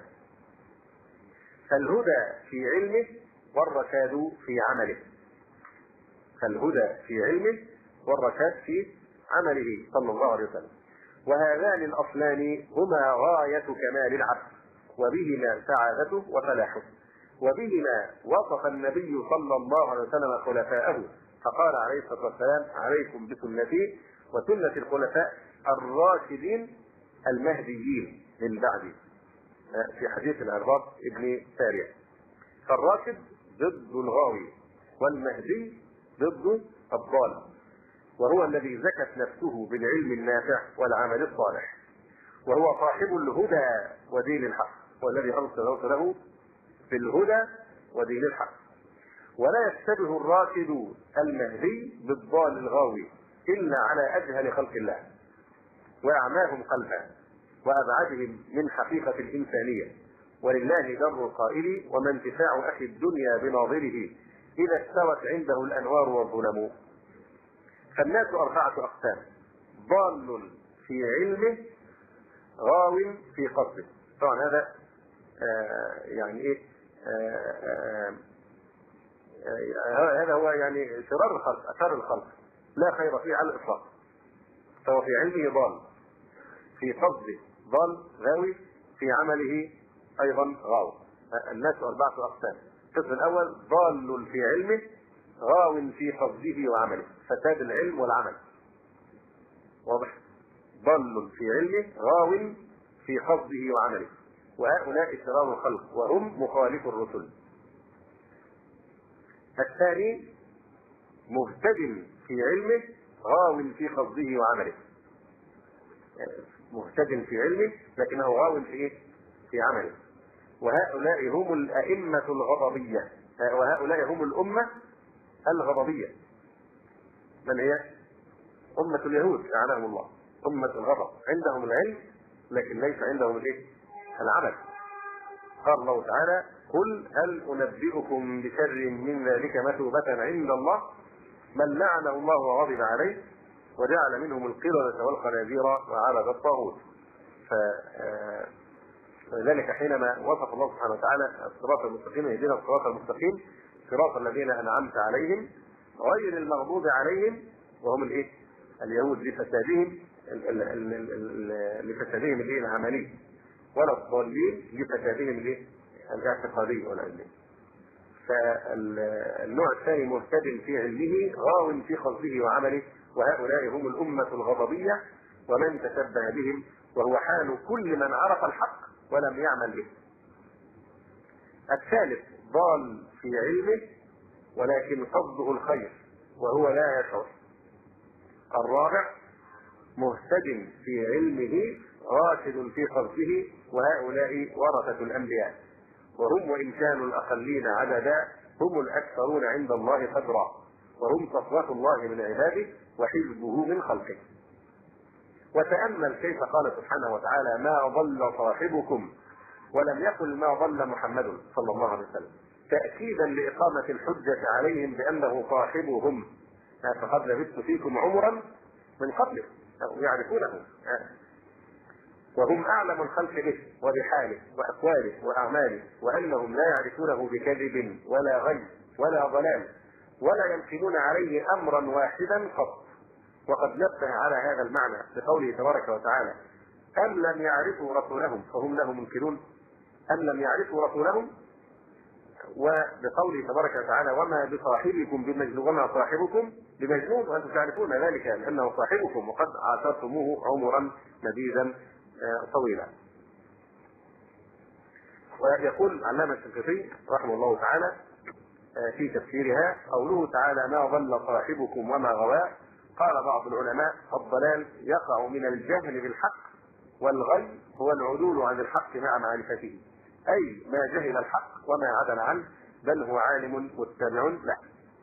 فالهدى في علمه والرشاد في عمله. فالهدى في علمه والرشاد في عمله صلى الله عليه وسلم. وهذان الأصلان هما غاية كمال العبد، وبهما سعادته وفلاحه، وبهما وصف النبي صلى الله عليه وسلم خلفاءه، فقال عليه الصلاة والسلام: عليكم بسنتي وسنة الخلفاء الراشدين المهديين من بعدي، في حديث العرباض ابن سارية. فالراشد ضد الغاوي، والمهدي ضد الضال، وهو الذي زكت نفسه بالعلم النافع والعمل الصالح، وهو صاحب الهدى ودين الحق، والذي أرسل له في الهدى ودين الحق. ولا يشتبه الراشد المهدي بالضال الغاوي إلا على أجهل خلق الله وأعماهم قلبا وأبعدهم من حقيقة الإنسانية. ولله در القائل: وما انتفاع أخي الدنيا بناظره إذا استوت عنده الأنوار والظلم. فالناس أربعة أقسام: ضال في علمه، غاو في قصده. طبعا هذا آه يعني ايه آه آه آه هذا هو يعني شرار الخلق، أثار الخلق لا خير فيه على الإطلاق. فهو في علمه ضال، في قصده ضال غاوي، في عمله أيضا غاو. الناس أربعة أقسام: القسم الأول ضال في علمه، غاو في قصده وعمله، فساد العلم والعمل. واضح؟ ضال في علمه، غاو في قصده وعمله، وهؤلاء شرار الخلق وهم مخالف الرسل. الثاني مهتد في علمه، غاو في قصده وعمله. مهتد في علمه لكنه غاو في ايه؟ في عمله. وهؤلاء هم الأئمة الغضبية، وهؤلاء هم الأمة الغضبية. من هي؟ أمة اليهود لعنهم الله، أمة الغضب. عندهم العلم لكن ليس عندهم الايه؟ العمل. قال الله تعالى: قل هل أنبئكم بشر من ذلك مثوبة عند الله من لعنه الله وغضب عليه وجعل منهم القردة والخنازير وعبد الطاغوت. فذلك حينما وصف الله سبحانه وتعالى الصراط المستقيم: اهدنا الصراط المستقيم صراط الذين أنعمت عليهم غير المغضوب عليهم، وهم الايه؟ اليهود لفسادهم لفسادهم الايه العملي، ولا الضالين لفسادهم الايه الاعتقادي والعلمي. فالنوع الثاني مهتد في علمه غاو في قصده وعمله، وهؤلاء هم الأمة الغضبية ومن تشبه بهم، وهو حال كل من عرف الحق ولم يعمل به. الثالث ضال في علمه ولكن قصده الخير وهو لا يشعر. الرابع مهتد في علمه راشد في قصده، وهؤلاء ورثة الأنبياء، وهم وإن كانوا الأقلين عددا هم الأكثرون عند الله قدرا، وهم صفوة الله من عباده وحزبه من خلقه. وتأمل كيف قال سبحانه وتعالى ما ضل صاحبكم ولم يقل ما ضل محمد صلى الله عليه وسلم، تأكيدا لإقامة الحجة عليهم بأنه صاحبهم، فقد لبثت فيكم عمرا من قبله، أو يعرفونه، وهم أعلم الخلق به وبحاله وأقواله وأعماله، وأنهم لا يعرفونه بكذب ولا غي ولا ضلال، ولا ينقلون عليه أمرا واحدا قط. وقد نبه على هذا المعنى بقوله تبارك وتعالى أم لم يعرفوا رسولهم فهم له منكرون، أم لم يعرفوا رسولهم، وبقوله تبارك وتعالى وما بصاحبكم بمجنون، وما صاحبكم بمجنون، وأنتم تعرفون ذلك لأنه صاحبكم وقد عاشرتموه عمرا مديدا طويلا. ويقول علامة الشنقيطي رحمه الله تعالى في تفسيرها قوله تعالى ما ضل صاحبكم وما غوى، قال بعض العلماء الضلال يقع من الجهل بالحق، والغي هو العدول عن الحق مع معرفته، أي ما جهل الحق وما عدل عنه، بل هو عالم متبع له.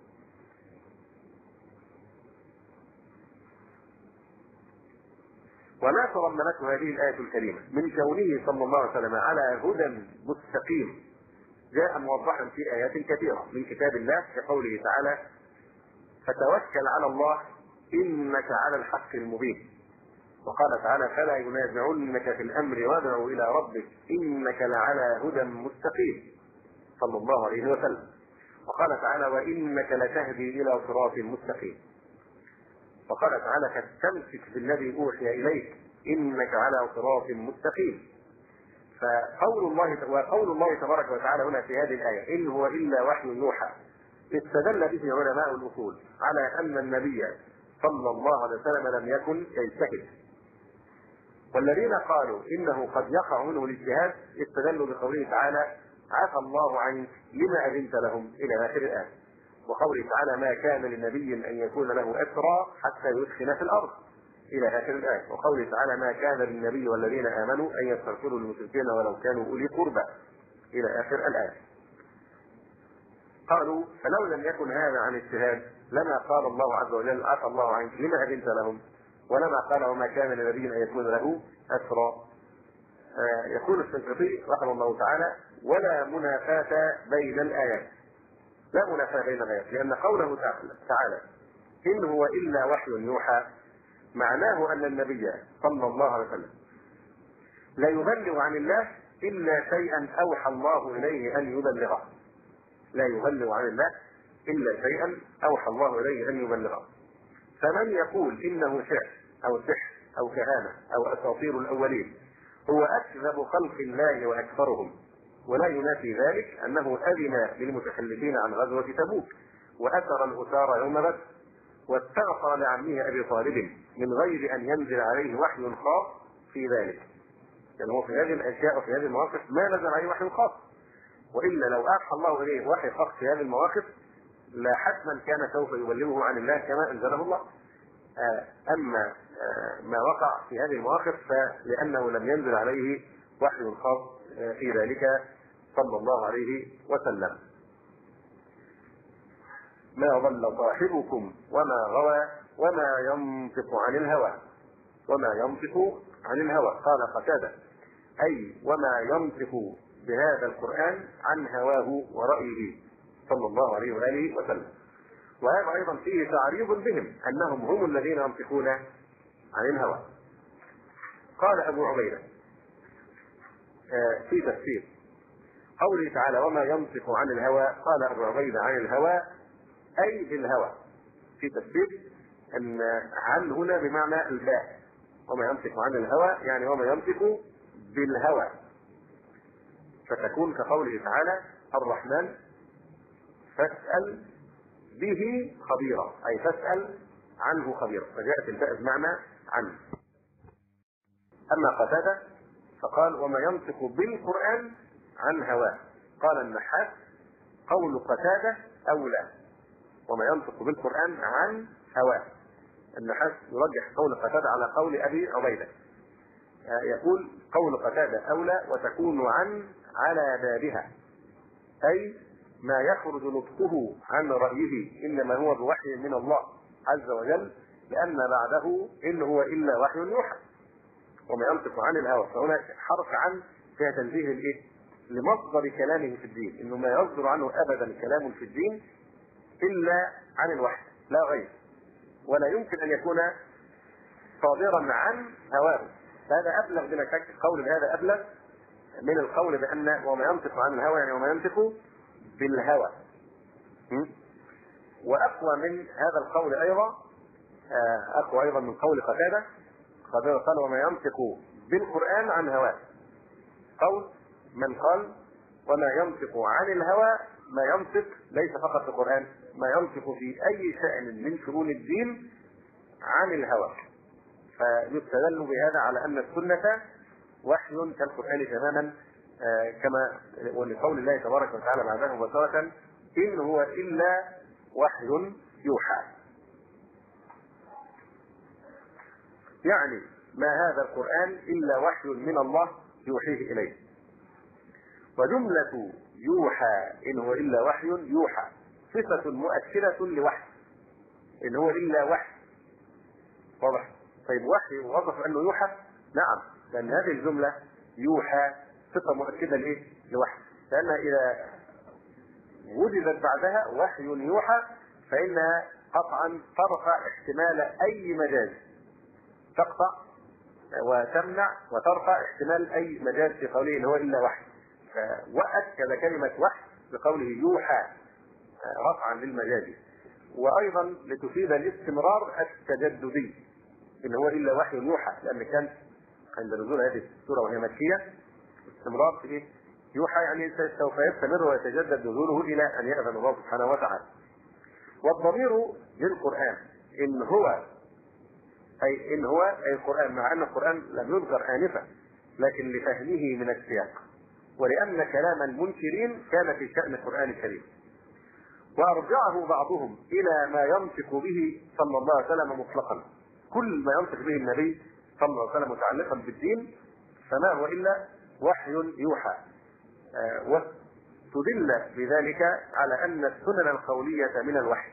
وما تضمنته هذه الآية الكريمة من كونه صلى الله عليه وسلم على هدى مستقيم جاء موضحا في آيات كثيرة من كتاب الله كقوله تعالى فتوكل على الله إنك على الحق المبين، وقال تعالى فلا ينازعنك في الأمر وادع إلى ربك إنك لعلى هدى مستقيم صلى الله عليه وسلم، وقال تعالى وإنك لتهدي إلى صراط مستقيم، وقال تعالى فاستمسك بالذي أوحي إليك إنك على صراط مستقيم. فقول الله وقول الله تبارك وتعالى هنا في هذه الآية إن هو إلا وحي يوحى استدل به علماء الأصول على أن النبي صلى الله عليه وسلم لم يكن يجتهد، والذين قالوا إنه قد يقع منه الاجتهاد استدلوا بقوله تعالى عفى الله عنك لما أذنت لهم إلى آخر الآية، وقوله تعالى ما كان لنبي أن يكون له أسرى حتى يدخن في الأرض إلى آخر الآية، وقوله تعالى ما كان للنبي والذين آمنوا أن يستغفروا للمشركين ولو كانوا أولي قربى إلى آخر الآية. قالوا فلو لم يكن هذا عن اجتهاد لما قال الله عز وجل عفى الله عنك لما أذنت لهم، ولما قال وما كان لنبي أن يكون له أسرى. آه يقول الشنقيطي رحمه الله تعالى ولا منافاة بين الآيات، لا منافاة بين الآيات، لأن قوله تعالى إن هو إلا وحي يوحى معناه أن النبي صلى الله عليه وسلم لا يبلغ عن الله إلا شيئا أوحى الله إليه أن يبلغه، لا يبلغ عن الله إلا شيئا أوحى الله إليه أن يبلغه. فمن يقول إنه شعر أو سحر أو كهانة أو أساطير الأولين هو أكذب خلق الله وأكثرهم، ولا ينافي ذلك أنه أذن للمتخلفين عن غزوة تبوك وأثر الأسارى يوم بدر واستغفر لعمه أبي طالب من غير أن ينزل عليه وحي خاص في ذلك، يعني هو في هذه الأشياء وفي هذه المواقف ما نزل عليه وحي خاص، وإلا لو أوحى الله إليه وحي خاص في هذه المواقف لا حتما كان سوف يبلغه عن الله كما أنزله الله. أما ما وقع في هذه المواقف فلأنه لم ينزل عليه وحي خاص في ذلك صلى الله عليه وسلم. ما ضل صاحبكم وما غوى وما ينطق عن الهوى، وما ينطق عن الهوى قال قتادة أي وما ينطق بهذا القرآن عن هواه ورأيه صلى الله عليه وآله وسلم. وهذا أيضا فيه تعريض بهم أنهم هم الذين ينطقون عن الهوى. قال أبو عبيدة في تفسير قوله تعالى وما ينطق عن الهوى، قال أبو عبيدة عن الهوى أي بالهوى، في تفسير أن عن هنا بمعنى الباء، وما ينطق عن الهوى يعني وما ينطق بالهوى، فتكون كقوله تعالى الرحمن فاسأل به خبيرا، أي فاسأل عنه خبيرا، فجاءت الباء بمعنى عنه. أما قتادة فقال وما ينطق بالقرآن عن هواه. قال النحاس قول قتادة أولى، وما ينطق بالقرآن عن هواه. النحاس يرجح قول قتادة على قول أبي عبيدة، يقول قول قتادة أولى وتكون عن على بابها، أي ما يخرج نطقه عن رأيه إنما هو بوحي من الله عز وجل، لأن بعده إن هو إلا وحي يوحى. وما ينطق عن الهوى، فهنا حرف عن فيها تنزيه الإيه؟ لمصدر كلامه في الدين، إنه ما يصدر عنه أبدا كلام في الدين إلا عن الوحي لا غير، ولا يمكن أن يكون صادرا عن هواه. هذا أبلغ بلا شك، قول هذا أبلغ من القول بأن وما ينطق عن الهوى يعني وما ينطق بالهوى. وأقوى من هذا القول أيضا، أقوى أيضا من قول قتادة، قتادة قال وما ينطق بالقرآن عن هواه، قول من قال وما ينطق عن الهوى ما ينطق ليس فقط في القرآن، ما ينطق في أي شأن من شؤون الدين عن الهوى. فيستدل بهذا على أن السنة وحي كالقرآن تماما، كما ولقول الله تبارك وتعالى بعده مباشرة إن هو إلا وحي يوحى. يعني ما هذا القرآن إلا وحي من الله يوحيه إليه. وجملة يوحى إن هو إلا وحي يوحى صفة مؤكدة لوحي، إن هو إلا وحي. واضح؟ طيب وحي وصف أنه يوحى؟ نعم، لأن هذه الجملة يوحى صفة مؤكدة لإيه؟ لوحي، لأنها إذا وجدت بعدها وحي يوحى فإنها قطعا ترفع احتمال أي مجاز، تقطع وتمنع وترفع احتمال أي مجاز في قوله إن هو إلا وحي. وأكد كلمة وحي بقوله يوحى رفعا للمجاز، وأيضا لتفيد الاستمرار التجددي إن هو إلا وحي يوحى، لأن كان عند نزول هذه السورة وهي مكية استمرار في إيه؟ يوحى يعني سوف يستمر ويتجدد نزوله إلى أن يأذن الله سبحانه وتعالى. والضمير للقرآن إن هو أي إن هو أي القرآن، مع أن القرآن لم يذكر آنفا لكن لفهمه من السياق، ولأن كلام المنكرين كان في شأن القرآن الكريم. وأرجعه بعضهم إلى ما ينطق به صلى الله عليه وسلم مطلقا، كل ما ينطق به النبي صلى الله عليه وسلم متعلقا بالدين فما هو إلا وحي يوحى. آه واستدل بذلك على أن السنن القولية من الوحي.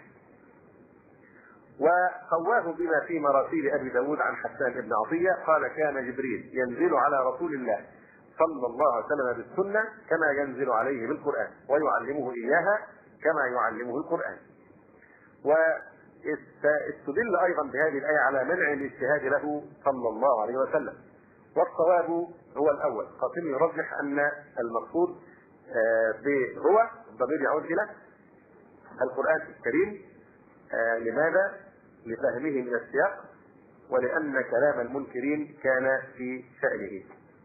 وقواه بما في مراسيل أبي داود عن حسان بن عطية قال كان جبريل ينزل على رسول الله صلى الله عليه وسلم بالسنة كما ينزل عليه بالقرآن، ويعلمه إياها كما يعلمه القرآن. واستدل أيضا بهذه الآية على منع الاجتهاد له صلى الله عليه وسلم. والصواب هو الأول، قاسم يرجح أن المقصود هو الضمير يعود إلى القرآن الكريم. لماذا؟ لفهمه من السياق، ولأن كلام المنكرين كان في شأنه.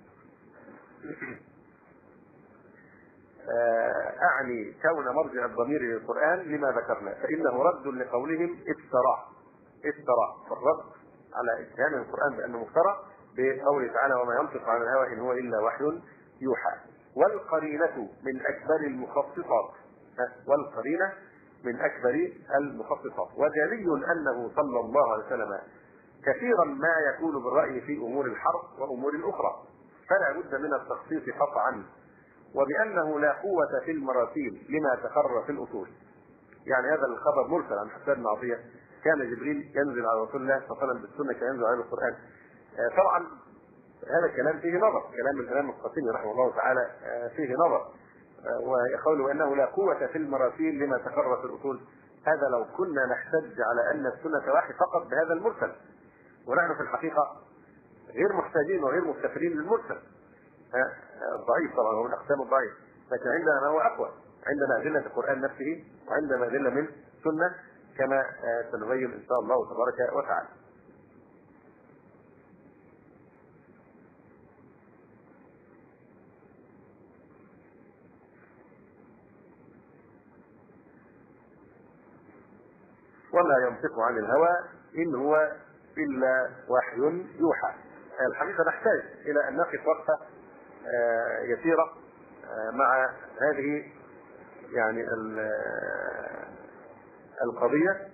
أعني كون مرجع الضمير للقرآن لما ذكرنا، فإنه رد لقولهم افترى افترى فالرد على اتهام القرآن بأنه مفترى بقوله تعالى وما ينطق عن الهوى إن هو إلا وحي يوحى. والقرينة من أكبر المخصصات، والقرينة من أكبر المخصصات. وجلي أنه صلى الله عليه وسلم كثيرا ما يكون بالرأي في أمور الحرب وأمور أخرى، فلا بد من التخصيص قطعا، وبأنه لا قوة في المراسيل لما تقرر في الأصول. يعني هذا الخبر مرسل عن حسان بن عطية كان جبريل ينزل على رسول الله صلى الله عليه وسلم بالسنة كان ينزل عليه القرآن. طبعا هذا الكلام فيه نظر، كلام الإمام القاسمي رحمه الله تعالى فيه نظر، ويقول أنه لا قوة في المراسيل لما تقرر في الأصول. هذا لو كنا نحتج على أن السنة واحد فقط بهذا المرسل، ونحن في الحقيقة غير محتاجين وغير مفتقرين للمرسل الضعيف، طبعا هو من أقسام الضعيف، لكن عندنا ما هو أقوى، عندنا أدلة القرآن نفسه وعندنا أدلة من سنة كما سنبين إن شاء الله تبارك وتعالى. وما ينطق عن الهوى إن هو إلا وحي يوحى. الحقيقة نحتاج إلى أن نقف وقفة يسيرة مع هذه يعني القضية،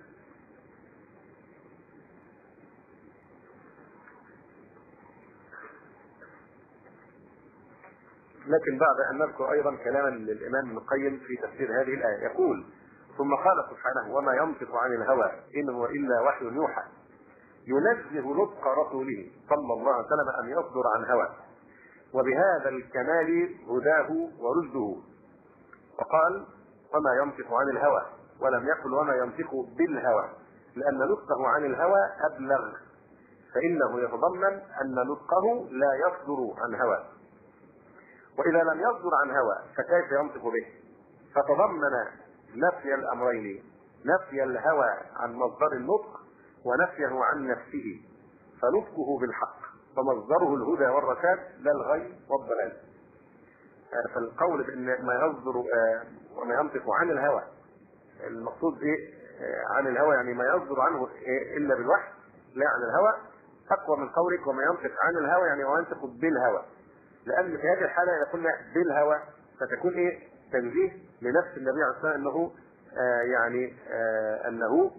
لكن بعد أن نذكر أيضا كلاما للإمام ابن القيم في تفسير هذه الآية. يقول: ثم قال سبحانه: وما ينطق عن الهوى إن هو إلا وحي يوحى، ينزه نطق رسوله صلى الله عليه وسلم أن يصدر عن هوى، وبهذا الكمال هداه ورشده. وقال: وما ينطق عن الهوى، ولم يقل وما ينطق بالهوى، لأن نطقه عن الهوى أبلغ، فإنه يتضمن أن نطقه لا يصدر عن هوى، وإذا لم يصدر عن هوى فكيف ينطق به؟ فتضمن نفي الأمرين، نفي الهوى عن مصدر النطق ونفيه عن نفسه، فنطقه بالحق فمصدره الهدى والرشاد لا الغي والضلال. فالقول بأن ما يصدر وما ينطق عن الهوى، المقصود ايه عن الهوى؟ يعني ما يصدر عنه إلا بالوحي لا عن الهوى، أقوى من قولك وما ينطق عن الهوى يعني وما ينطق بالهوى، لأن في هذه الحالة إذا قلنا بالهوى فتكون ايه تنزيه لنفس النبي عليه الصلاة والسلام أنه آه يعني آه أنه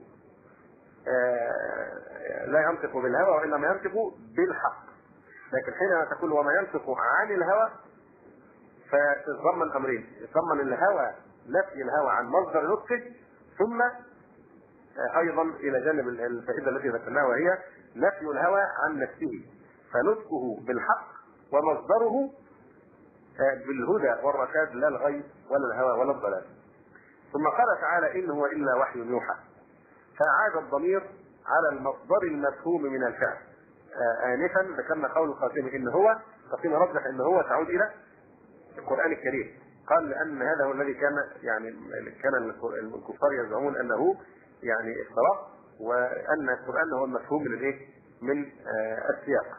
آه لا ينطق بالهوى وإنما ينطق بالحق. لكن حينما تقول وما ينطق عن الهوى فتتضمن أمرين، يتضمن الهوى نفي الهوى عن مصدر نطقه، ثم آه أيضا إلى جانب الفائدة التي ذكرناها وهي نفي الهوى عن نفسه، فنطقه بالحق ومصدره بالهدى والرشاد لا الغي ولا الهوى ولا الضلال. ثم قال تعالى: إن هو إلا وحي يوحى، فأعاد الضمير على المصدر المفهوم من الفعل. آنفا ذكرنا قول القاسم إن هو، القاسم رجح إن هو تعود إلى القرآن الكريم، قال لأن هذا هو الذي كان يعني كان الكفار يزعمون أنه يعني اختراق، وأن القرآن هو المفهوم من الإيه؟ من السياق.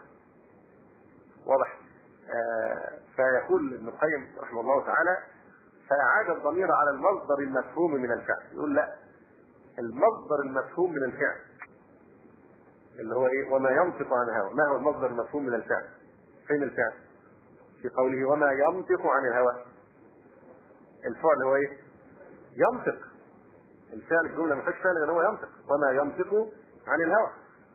واضح؟ آه فيقول ابن القيم رحمه الله تعالى: فأعاد الضمير على المصدر المفهوم من الفعل. يقول لا، المصدر المفهوم من الفعل اللي هو ايه؟ وما ينطق عن الهوى. ما هو المصدر المفهوم من الفعل؟ فين الفعل؟ في قوله وما ينطق عن الهوى، الفعل هو ايه؟ ينطق. الفعل الجملة ما فيش فعل غير هو ينطق، وما ينطق عن الهوى،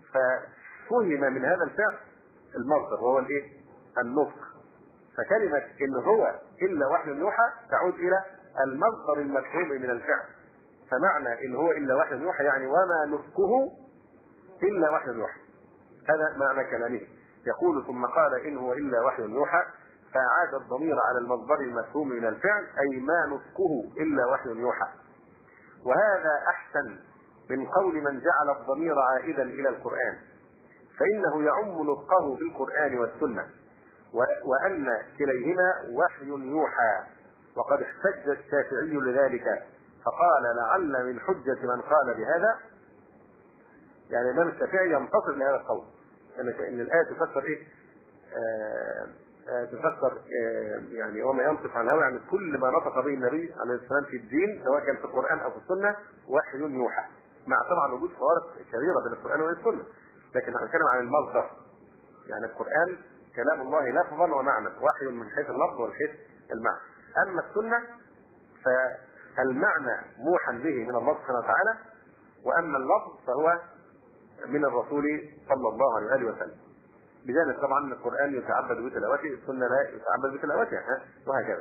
ففهم من هذا الفعل المصدر وهو الايه؟ النطق. فكلمة إن هو إلا وحي يوحى تعود إلى المصدر المفهوم من الفعل، فمعنى إن هو إلا وحي يوحى يعني وما نطقه إلا وحي يوحى. هذا معنى كلامه. يقول: ثم قال: إن هو إلا وحي يوحى، فأعاد الضمير على المصدر المفهوم من الفعل، أي ما نطقه إلا وحي يوحى. وهذا أحسن من قول من جعل الضمير عائدا إلى القرآن، فإنه يعم نطقه بالقرآن والسنة، وأن كليهما وحي يوحى. وقد احتج الشافعي لذلك فقال: لعل من حجة من قال بهذا، يعني الإمام الشافعي ينتصر لهذا القول، أن الآية تفسر إيه؟ آه آه تفسر آه يعني وما ينطق عن الهوى، يعني كل ما نطق به النبي عليه السلام في الدين سواء كان في القرآن أو في السنة وحي يوحى، مع طبعا وجود فوارق كبيرة بين القرآن والسنة، لكن هنتكلم عن المصدر. يعني القرآن كلام الله لفظا ومعنى، وحي من حيث اللفظ ومن المعنى. أما السنة فالمعنى موحى به من الله سبحانه وتعالى، وأما اللفظ فهو من الرسول صلى الله عليه وسلم، بجانب طبعا ان القرآن يتعبد بتلاوته، السنة لا يتعبد بتلاوتها، وهكذا.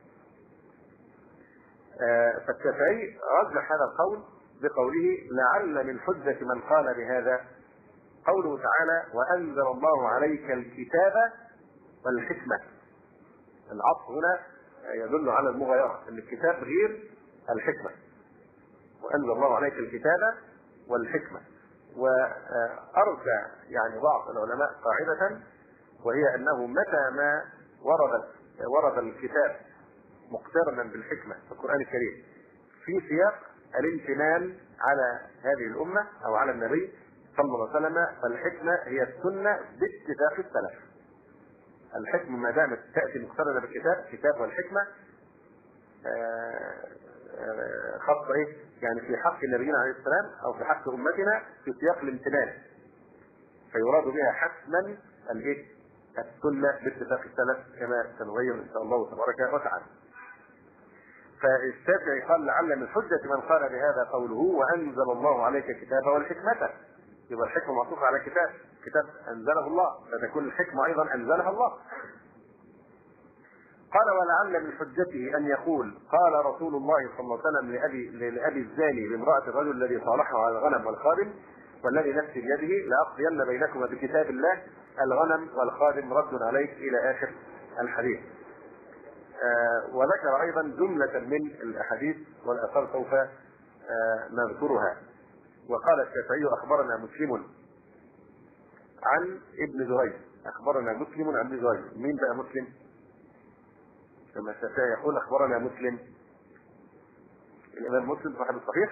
فالشافعي رجح هذا القول بقوله: لعل من حجة من قال بهذا قوله تعالى: وأنزل الله عليك الكتاب والحكمة. العطف هنا يدل على المغايرة، ان الكتاب غير الحكمة. وأنزل الله عليك الكتاب والحكمة. وأرجع يعني بعض العلماء قاعدة، وهي أنه متى ما ورد ورد الكتاب مقترنا بالحكمة في القرآن الكريم في سياق الامتنان على هذه الأمة أو على النبي صلى الله عليه وسلم، فالحكمة هي السنة باتفاق السلف. الحكمة ما دامت تأتي مقترنة بالكتاب، الكتاب والحكمة خاصة إيه؟ يعني في حق نبينا عليه السلام أو في حق أمتنا في سياق الامتنان، فيراد بها حتما الإيه؟ السنة باتفاق السلف كما سنغير إن شاء الله تبارك وتعالى. فالشافعي قال لعل من حجة من قال بهذا قوله وأنزل الله عليك الكتاب والحكمة، يبقى الحكمة معطوفة على كتاب، كتاب أنزله الله، فتكون الحكمة أيضا أنزلها الله. قال ولعل من حجته أن يقول قال رسول الله صلى الله عليه وسلم لأبي, لأبي الزاني لامرأة الرجل الذي صالحه على الغنم والخادم والذي نفسي بيده لأقضين بينكما بكتاب الله، الغنم والخادم رد عليك إلى آخر الحديث. آه وذكر أيضا جملة من الأحاديث والآثار سوف آه نذكرها. وقال الشافعي أخبرنا مسلم عن ابن جريج، أخبرنا مسلم عن ابن جريج. مين بقى مسلم؟ لما الشافعي يقول أخبرنا مسلم، الإمام مسلم صاحب الصحيح،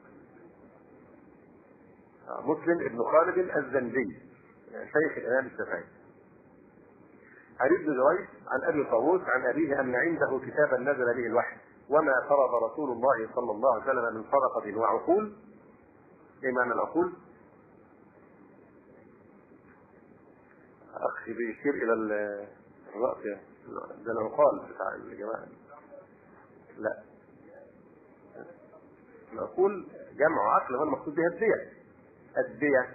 مسلم ابن خالد الزنجي شيخ الإمام الشافعي. عن ابن جريج عن أبي طاووس عن أبيه أن عنده كتابا نزل به الوحي وما فرض رسول الله صلى الله عليه وسلم من صدقة وعقول. ايه معنى العقول؟ اخي بيشير الى الرأس، ده العقال بتاع الجماعة. لا، العقول جمع عقل، هو المقصود بها الدية. الدية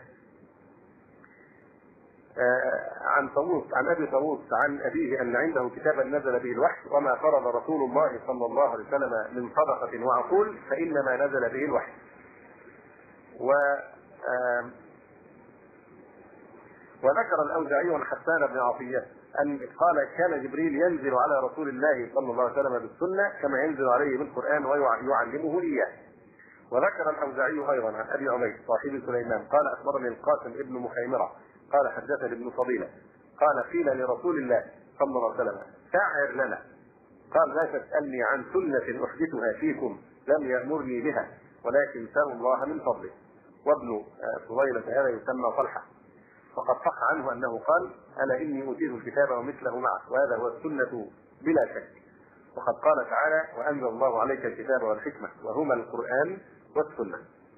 آه عن طاووس عن ابي طاووس عن ابيه ان عنده كتابا نزل به الوحي وما فرض رسول الله صلى الله عليه وسلم من صدقة وعقول فإنما نزل به الوحي. و آه وذكر الأوزاعي عن حسان بن عطية أن قال كان جبريل ينزل على رسول الله صلى الله عليه وسلم بالسنة كما ينزل عليه بالقرآن ويعلمه إياه. وذكر الأوزاعي أيضا عن أبي عمير صاحب سليمان قال أخبرني القاسم ابن مخيمرة قال حدثني ابن فضيلة قال قيل لرسول الله صلى الله عليه وسلم شعر لنا، قال لا تسألني عن سنة أحدثها فيكم لم يأمرني بها ولكن سألوا الله من فضله. وابن فضيلة هذا يسمى طلحة، فقد صح عنه أنه قال ألا إني أوتيت الكتاب ومثله معه، وهذا هو السنة بلا شك. وقد قال تعالى وأنزل الله عليك الكتاب والحكمة وهما القرآن والسنة.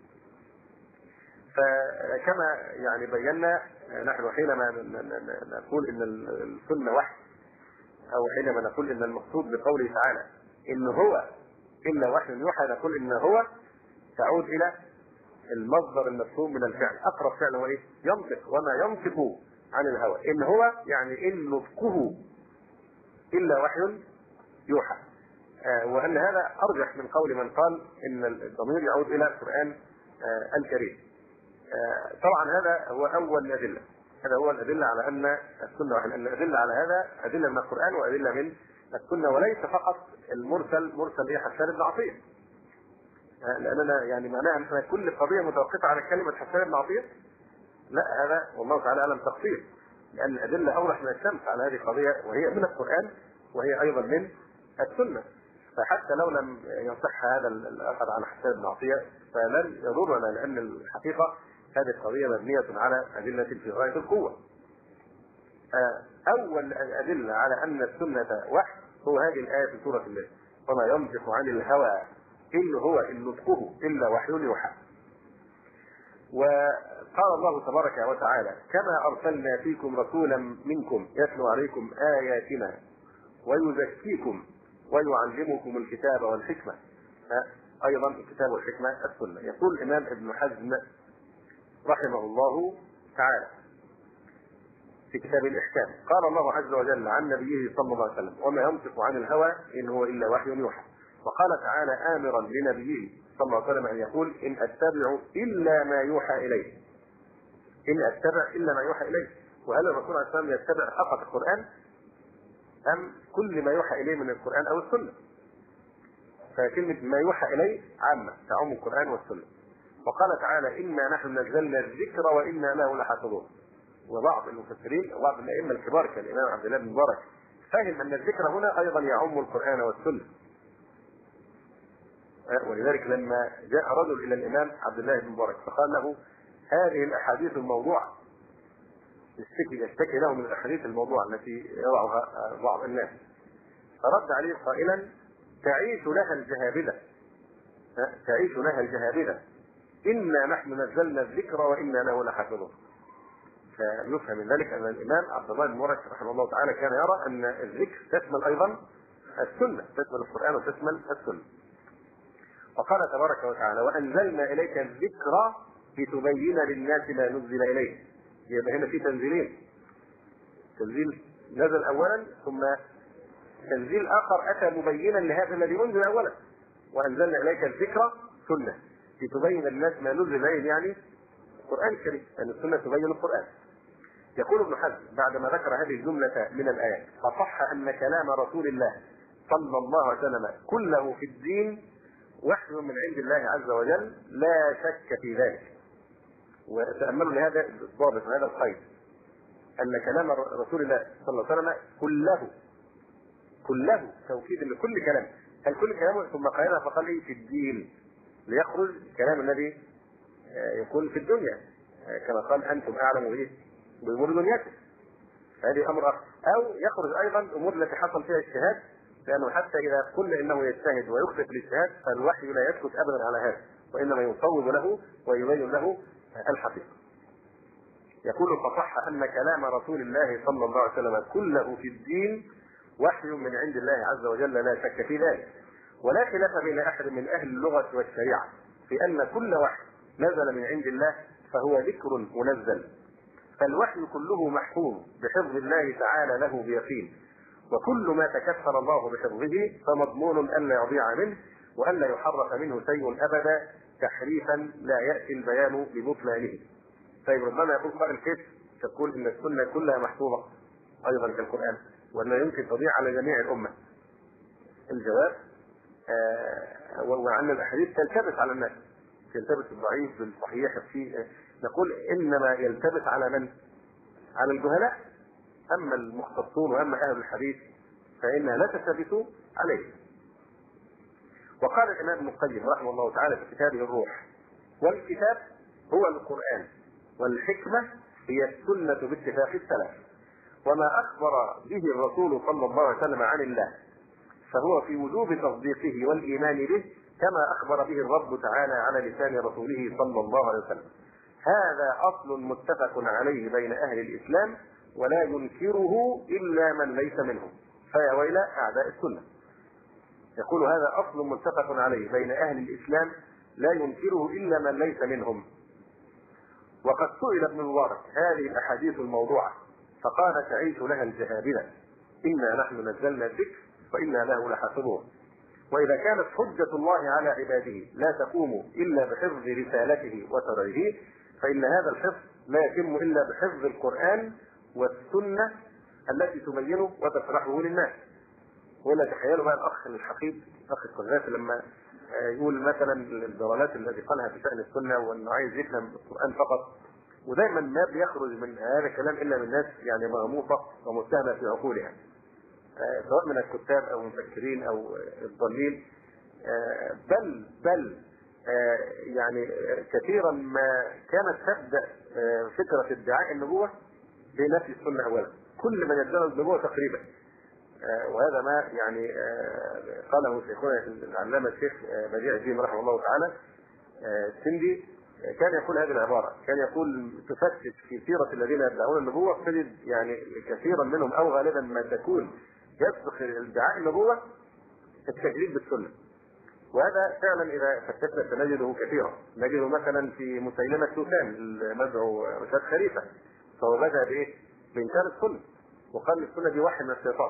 فكما يعني بينا نحن حينما نقول إن السنة وحي أو حينما نقول إن المقصود بقوله تعالى إن هو إلا وحي يوحى، نقول إن هو تعود إلى المصدر المفهوم من الفعل. أقرب فعل هو إيه؟ ينطق، وما ينطق عن الهوى. إن هو يعني إن نطقه إلا وحي يوحى. آه وأن هذا أرجح من قول من قال إن الضمير يعود إلى القرآن آه الكريم. آه طبعا هذا هو أول الأدلة، هذا هو الأدلة على أن السنة وحي. أن الأدلة على هذا أدلة من القرآن وأدلة من السنة، وليس فقط المرسل مرسل إيه حسان بن عطية، لأننا يعني معناها أن كل قضية متوقفة على كلمة حسان بن عطية. لا، هذا والله تعالى أعلم تقصير، لأن الأدلة أوضح من الشمس على هذه القضية وهي من القرآن وهي أيضا من السنة. فحتى لو لم يصح هذا الأثر عن حسان بن عطية فلن يضرنا، لأن الحقيقة هذه القضية مبنية على أدلة في غاية القوة. أول الأدلة على أن السنة وحي هو هذه الآية في سورة النجم وما ينطق عن الهوى إن هو إن نطقه إلا وحي يوحى. وقال الله تبارك وتعالى كما أرسلنا فيكم رسولا منكم يتلو عليكم آياتنا ويزكيكم ويعلمكم الكتاب والحكمة. أيضا الكتاب والحكمة السنة. يقول الإمام ابن حزم رحمه الله تعالى في كتاب الإحكام قال الله عز وجل عن نبيه صلى الله عليه وسلم وما ينطق عن الهوى إن هو إلا وحي يوحى. وقال تعالى آمرا لنبيه صلى الله عليه وسلم أن يقول إن أتبع إلا ما يوحى إليه، إن أتبع إلا ما يوحى إليه. وهل الرسول عليه السلام يتبع فقط القرآن أم كل ما يوحى إليه من القرآن أو السنة؟ فكلمة ما يوحى إليه عامة تعم القرآن والسنة. وقال تعالى إنا نحن نزلنا الذكر وإنا له لحافظون. وبعض المفسرين وبعض الأئمة الكبار كالإمام عبد الله بن مبارك فهم أن الذكر هنا أيضا يعم القرآن والسنة. ولذلك لما جاء رجل الى الامام عبد الله بن مبارك فقال له هذه الاحاديث الموضوعه، يشتكي يشتكي له من الاحاديث الموضوعه التي يضعها بعض الناس، فرد عليه قائلا تعيش لها الجهابذه، تعيش لها الجهابذه، انا نحن نزلنا الذكر وانا له لحافظون. فيفهم من ذلك ان الامام عبد الله بن مبارك رحمه الله تعالى كان يرى ان الذكر تشمل ايضا السنه، تشمل القران وتشمل السنه. وقال تبارك وتعالى وانزلنا اليك الذكر لتبين للناس ما نزل اليه. يبقى هنا في تنزيلين، تنزيل نزل اولا ثم تنزيل اخر اتى مبينا لهذا الذي انزل اولا. وانزلنا اليك الذكر سنه لتبين للناس ما نزل اليه، يعني القران الكريم، ان يعني السنه تبين القران. يقول ابن حزم بعدما ذكر هذه الجمله من الايات فصح ان كلام رسول الله صلى الله عليه وسلم كله في الدين وحي من عند الله عز وجل لا شك في ذلك. وتأملوا لهذا الضابط وهذا القيد أن كلام رسول الله صلى الله عليه وسلم كله كله توكيد لكل كلام، هل كل كلامه ثم قالها فقال لي في الدين ليخرج الكلام الذي يكون في الدنيا كما قال أنتم أعلم به بأمور دنياكم، هذه أمر آخر. أو يخرج أيضا الأمور التي حصل فيها اجتهاد، لأنه حتى إذا قلنا إنه يجتهد ويخطئ في الاجتهاد فالوحي لا يسكت أبدا على هذا، وإنما يصوب له ويبين له الحقيقة. يقول فصح أن كلام رسول الله صلى الله عليه وسلم كله في الدين وحي من عند الله عز وجل لا شك في ذلك، ولا خلاف بين أحد من أهل اللغة والشريعة في أن كل وحي نزل من عند الله فهو ذكر منزل، فالوحي كله محفوظ بحفظ الله تعالى له بيقين، وكل ما تكفل الله بحفظه فمضمون ألا يضيع منه وألا يحرف منه شيء أبدا تحريفا لا يأتي البيان ببطلانه. طيب ربما يقول قائل كيف تقول ان السنه كلها محفوظه ايضا كالقران ولا يمكن تضيع على جميع الامه؟ الجواب آه وان الاحاديث تلتبس على الناس، تلتبس الضعيف بالصحيح في نقول انما يلتبس على من؟ على الجهلاء، اما المختصون واما اهل الحديث فانها لا تلتبس عليه. وقال الامام ابن القيم رحمه الله تعالى في كتابه الروح والكتاب هو القرآن والحكمة هي السنة باتفاق السلف، وما أخبر به الرسول صلى الله عليه وسلم عن الله فهو في وجوب تصديقه والإيمان به كما أخبر به الرب تعالى على لسان رسوله صلى الله عليه وسلم. هذا أصل متفق عليه بين أهل الإسلام ولا ينكره إلا من ليس منهم، فيا ويل أعداء السنة. يقول هذا أصل متفق عليه بين أهل الإسلام لا ينكره إلا من ليس منهم. وقد سئل ابن مبارك هذه الأحاديث الموضوعة فقال تعيش لها الجهابذة، إنا نحن نزلنا الذكر وإنا له لحافظون. وإذا كانت حجة الله على عباده لا تقوم إلا بحفظ رسالته وترعيه فإن هذا الحفظ لا يتم إلا بحفظ القرآن والسنة التي تبينه وتشرحه للناس. ولا تخيلوا بقى الأخ الحقيق أخ القذافي لما يقول مثلا الضلالات التي قالها في شأن السنة وأنه عايز يفهم القرآن فقط، ودائما ما بيخرج من هذا الكلام إلا من ناس يعني مغموطة ومتهمة في عقولها، سواء من الكتاب أو المفكرين أو الضالين، بل بل يعني كثيرا ما كانت تبدأ فكرة ادعاء النبوة بنفي السنة أولا، كل من يدعي النبوة تقريبا. وهذا ما يعني قاله شيخنا العلامة الشيخ بديع الدين رحمه الله تعالى السندي، كان يقول هذه العبارة، كان يقول تفتش في سيرة الذين يدعون النبوة تجد يعني كثيرا منهم أو غالبا ما تكون يسبق ادعاء النبوة التكذيب بالسنة. وهذا فعلا إذا فتشنا سنجده كثيرا، نجده مثلا في مسيلمة سوسان المدعو رشاد خليفة، فهو بدأ بإيه؟ بإنكار السنة وقال السنة دي وحي من الشيطان،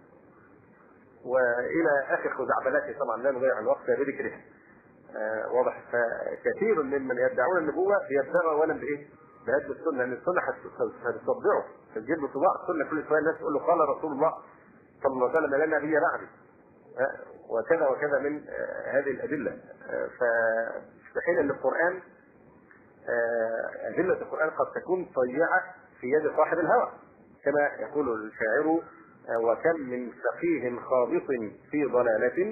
والى اخر خزعبلاته طبعا لا نضيع الوقت بذكرها. آه واضح. فكثير ممن يدعون النبوه يدعوا اولا بايه؟ بهذه السنه، لان السنه هتصدعه تجيب له صداع السنه، كل شويه الناس تقول له قال رسول الله صلى الله عليه وسلم لا نبي بعدي، آه وكذا وكذا من آه هذه الادله. آه ففي حين ان القران آه ادله القران قد تكون طيعه في يد صاحب الهوى، كما يقول الشاعر وكم من فقيه خابط في ضلالة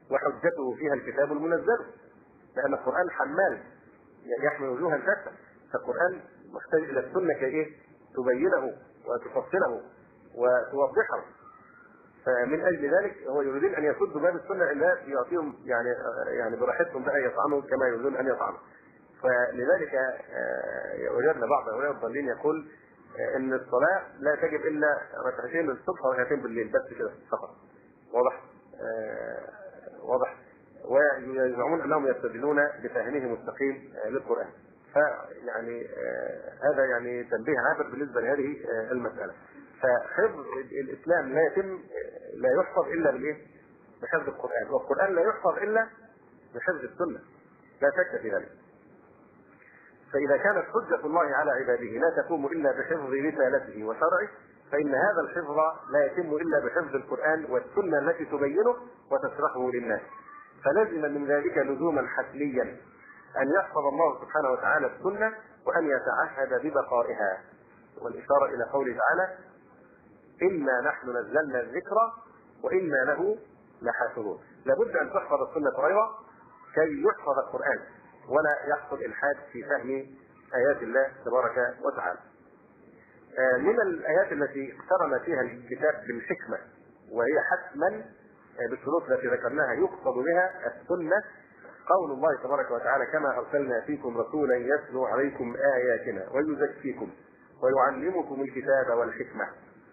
وحجته فيها الكتاب المنزل، لأن القرآن حمال يحمل وجوها شتى، فالقرآن محتاج إلى السنة كي إيه؟ تبينه وتفصله وتوضحه. فمن أجل ذلك هو يريدون أن يسدوا باب السنة إلا يعطيهم يعني يعني براحتهم بقى يطعنوا كما يريدون أن يطعنوا. فلذلك وجدنا بعض هؤلاء الضالين يقول ان الصلاه لا تجب الا ركعتين الصبح وركعتين بالليل بس كده فقط. واضح؟ آه واضح. ويزعمون انهم يستدلون بفهمهم السقيم للقران. فيعني آه هذا يعني تنبيه عابر بالنسبه لهذه آه المساله. فحفظ الاسلام لا يتم لا يحفظ الا بالايه؟ بحفظ القران، والقران لا يحفظ الا بحفظ السنه، لا شك في ذلك. فإذا كانت حجة الله على عباده لا تقوم إلا بحفظ رسالته وشرعه، فإن هذا الحفظ لا يتم إلا بحفظ القرآن والسنة التي تبينه وتشرحه للناس. فلزم من ذلك لزوما حتميا أن يحفظ الله سبحانه وتعالى السنة وأن يتعهد ببقائها. والإشارة إلى قوله تعالى: إنا نحن نزلنا الذكر وإنا له لحافظون. لابد أن تحفظ السنة أيضا كي يحفظ القرآن ولا يحصل إلحاد في فهم آيات الله تبارك وتعالى. من الآيات التي اقترن فيها الكتاب بالحكمة وهي حتما بالشروط التي ذكرناها يقصد بها السنة قول الله تبارك وتعالى: كما أرسلنا فيكم رسولا يتلو عليكم آياتنا ويزكيكم ويعلمكم الكتاب والحكمة.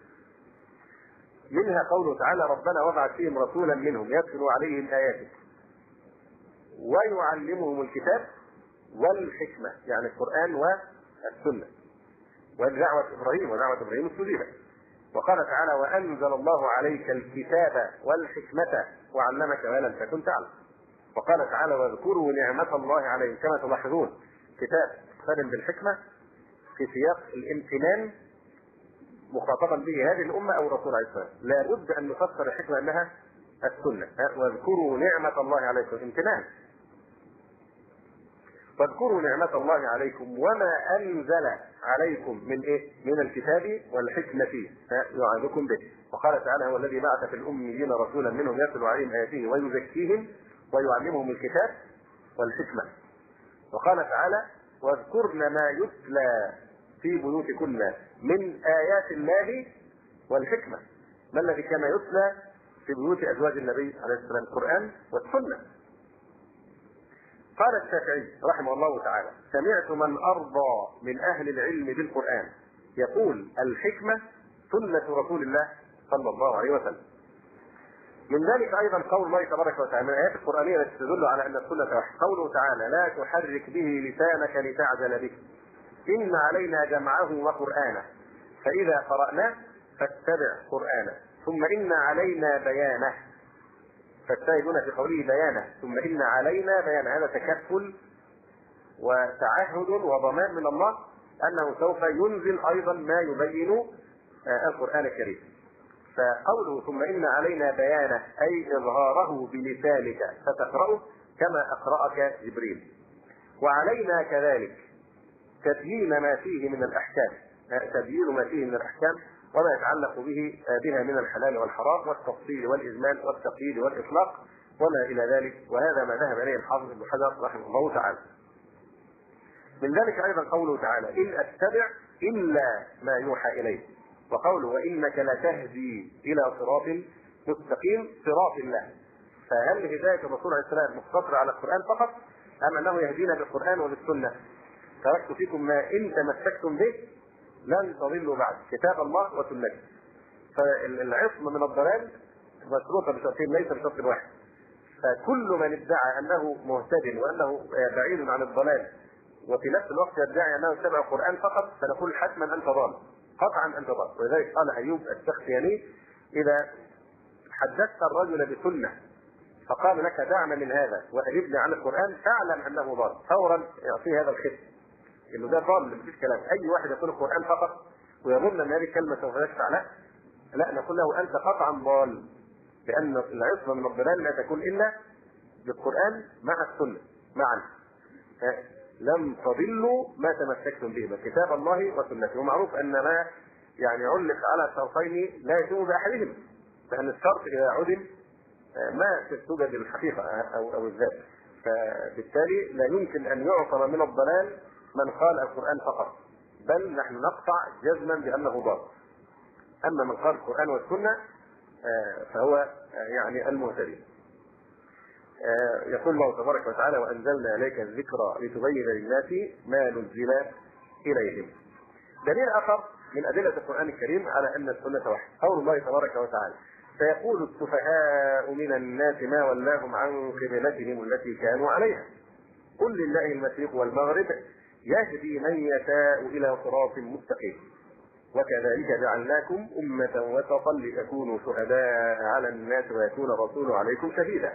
منها قوله تعالى: ربنا وابعث فيهم رسولا منهم يتلو عليهم آياتك ويعلمهم الكتاب والحكمة، يعني القرآن والسنة. ودعوة إبراهيم ودعوة إبراهيم استجيبت. وقال تعالى: وأنزل الله عليك الكتاب والحكمة وعلمك ما لم تكن تعلم. وقال تعالى: واذكروا نعمة الله عليكم. كما تلاحظون كتاب خادم بالحكمة في سياق الامتنان مخاطبا به هذه الأمة أو الرسول عليه الصلاة والسلام. لا بد أن نفسر الحكمة أنها السنة. واذكروا نعمة الله عليكم امتنان. واذكروا نعمة الله عليكم وما أنزل عليكم من إيه؟ من الكتاب والحكمة يعظكم به. وقال تعالى: هو الذي بعث في الأميين رسولا منهم يتلو عليهم آياته ويزكيهم ويعلمهم الكتاب والحكمة. وقال تعالى: واذكرن ما يتلى في بيوتكن من آيات الله والحكمة. ما الذي كان يتلى في بيوت أزواج النبي عليه السلام؟ القرآن والسنة. قال الشافعي رحمه الله تعالى: سمعت من أرضى من أهل العلم بالقرآن يقول: الحكمة سنة رسول الله صلى الله عليه وسلم. من ذلك أيضا قول الله تبارك وتعالى من الآيات القرآنية التي تدل على أن السنة واحدة، قوله تعالى: لا تحرك به لسانك لتعجل به إن علينا جمعه وقرآنه فإذا قرأناه فاتبع قرآنه ثم إن علينا بيانه. فالشاهدون في قوله بيانه ثم إن علينا بيانه، هذا تكفل وتعهد وضمان من الله أنه سوف ينزل أيضا ما يبين القرآن الكريم. فقوله ثم إن علينا بيانه أي إظهاره بلسانك فتقرأه كما أقرأك جبريل. وعلينا كذلك تبيين ما فيه من الأحكام، تبيين ما فيه من الأحكام وما يتعلق به بها من الحلال والحرام والتفصيل والإجمال والتقييد والإطلاق وما إلى ذلك. وهذا ما ذهب إليه الحافظ ابن حجر رحمه الله تعالى. من ذلك أيضا قوله تعالى: إن أتبع إلا ما يوحى إليه. وقوله: وإنك لتهدي إلى صراط مستقيم صراط الله. فهل هداية الرسول عليه السلام مقتصرة على القرآن فقط أم أنه يهدينا بالقرآن وبالسنة؟ تركت فيكم ما إن تمسكتم به لن تضلوا بعد، كتاب الله وسنته. فالعصم من الضلال مشروطة بشرطين ليس بشرط واحد. فكل من ادعى أنه مهتد وأنه بعيد عن الضلال وفي نفس الوقت يدعي أنه يتبع القرآن فقط فنقول حتما أنت ضال، قطعا أنت ضال. ولذلك قال أيوب السختياني: إذا حدثت الرجل بسنة فقال لك دعنا من هذا وأجبنا عن القرآن فاعلم أنه ضال، فورا يعطيه هذا الختم إنه ده ضال مفيش كلام. أي واحد يقول القرآن فقط ويظن أن هذه الكلمة سوف تشفع له، لا نقول له أنت قطعا ضال، لأن العصمة من الضلال لا تكون إلا بالقرآن مع السنة معا. لم تضلوا ما تمسكتم به كتاب الله وسنته. ومعروف أن ما يعني علق على شرطين لا يتم بأحدهم، لأن الشرط إذا عدم ما توجد الحقيقة أو أو الذات. فبالتالي لا يمكن أن يعصم من الضلال من قال القرآن فقط، بل نحن نقطع جزما بأنه ضال. أما من قال القرآن والسنة فهو يعني المهتدي. يقول الله تبارك وتعالى: وأنزلنا إليك الذكرى لتبين للناس ما نزل إليهم. دليل آخر من أدلة القرآن الكريم على أن السنة واحد قول الله تبارك وتعالى: سيقول السفهاء من الناس ما ولاهم عن قبلتهم التي كانوا عليها قل لله المشرق والمغرب يهدي من يشاء إلى صراط مستقيم وكذلك جعلناكم أمة وسطا لتكونوا شهداء على الناس ويكون الرسول عليكم شهيدا.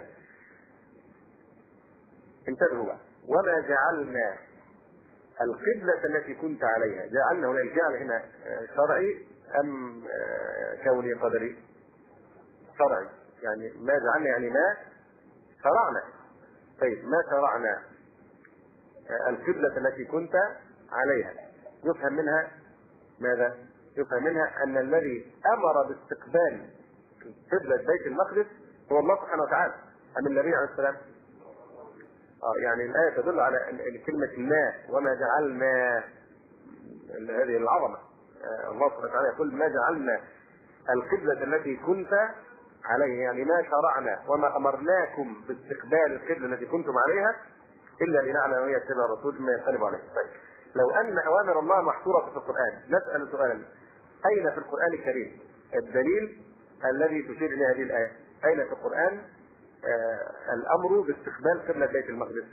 انتبهوا بقى: وما جعلنا القبلة التي كنت عليها. جعلنا هنا الجعل هنا شرعي أم كوني قدري؟ شرعي، يعني ما جعلنا يعني ما شرعنا. طيب ما شرعنا القبلة التي كنت عليها يفهم منها ماذا؟ يفهم منها أن الذي أمر باستقبال قبلة بيت المقدس هو الله سبحانه وتعالى أم النبي عليه السلام؟ آه يعني الآية تدل على كلمة ما وما جعلنا هذه العظمة. آه الله سبحانه وتعالى يقول: ما جعلنا القبلة التي كنت عليها، يعني ما شرعنا وما أمرناكم باستقبال القبلة التي كنتم عليها إلا لنعلم من يتبع الرسول مما ينقلب عليه. طيب لو أن أوامر الله محصورة في القرآن نسأل سؤالا: أين في القرآن الكريم الدليل الذي تشير إليه هذه الآية؟ أين في القرآن آه الأمر باستقبال قبلة بيت المقدس؟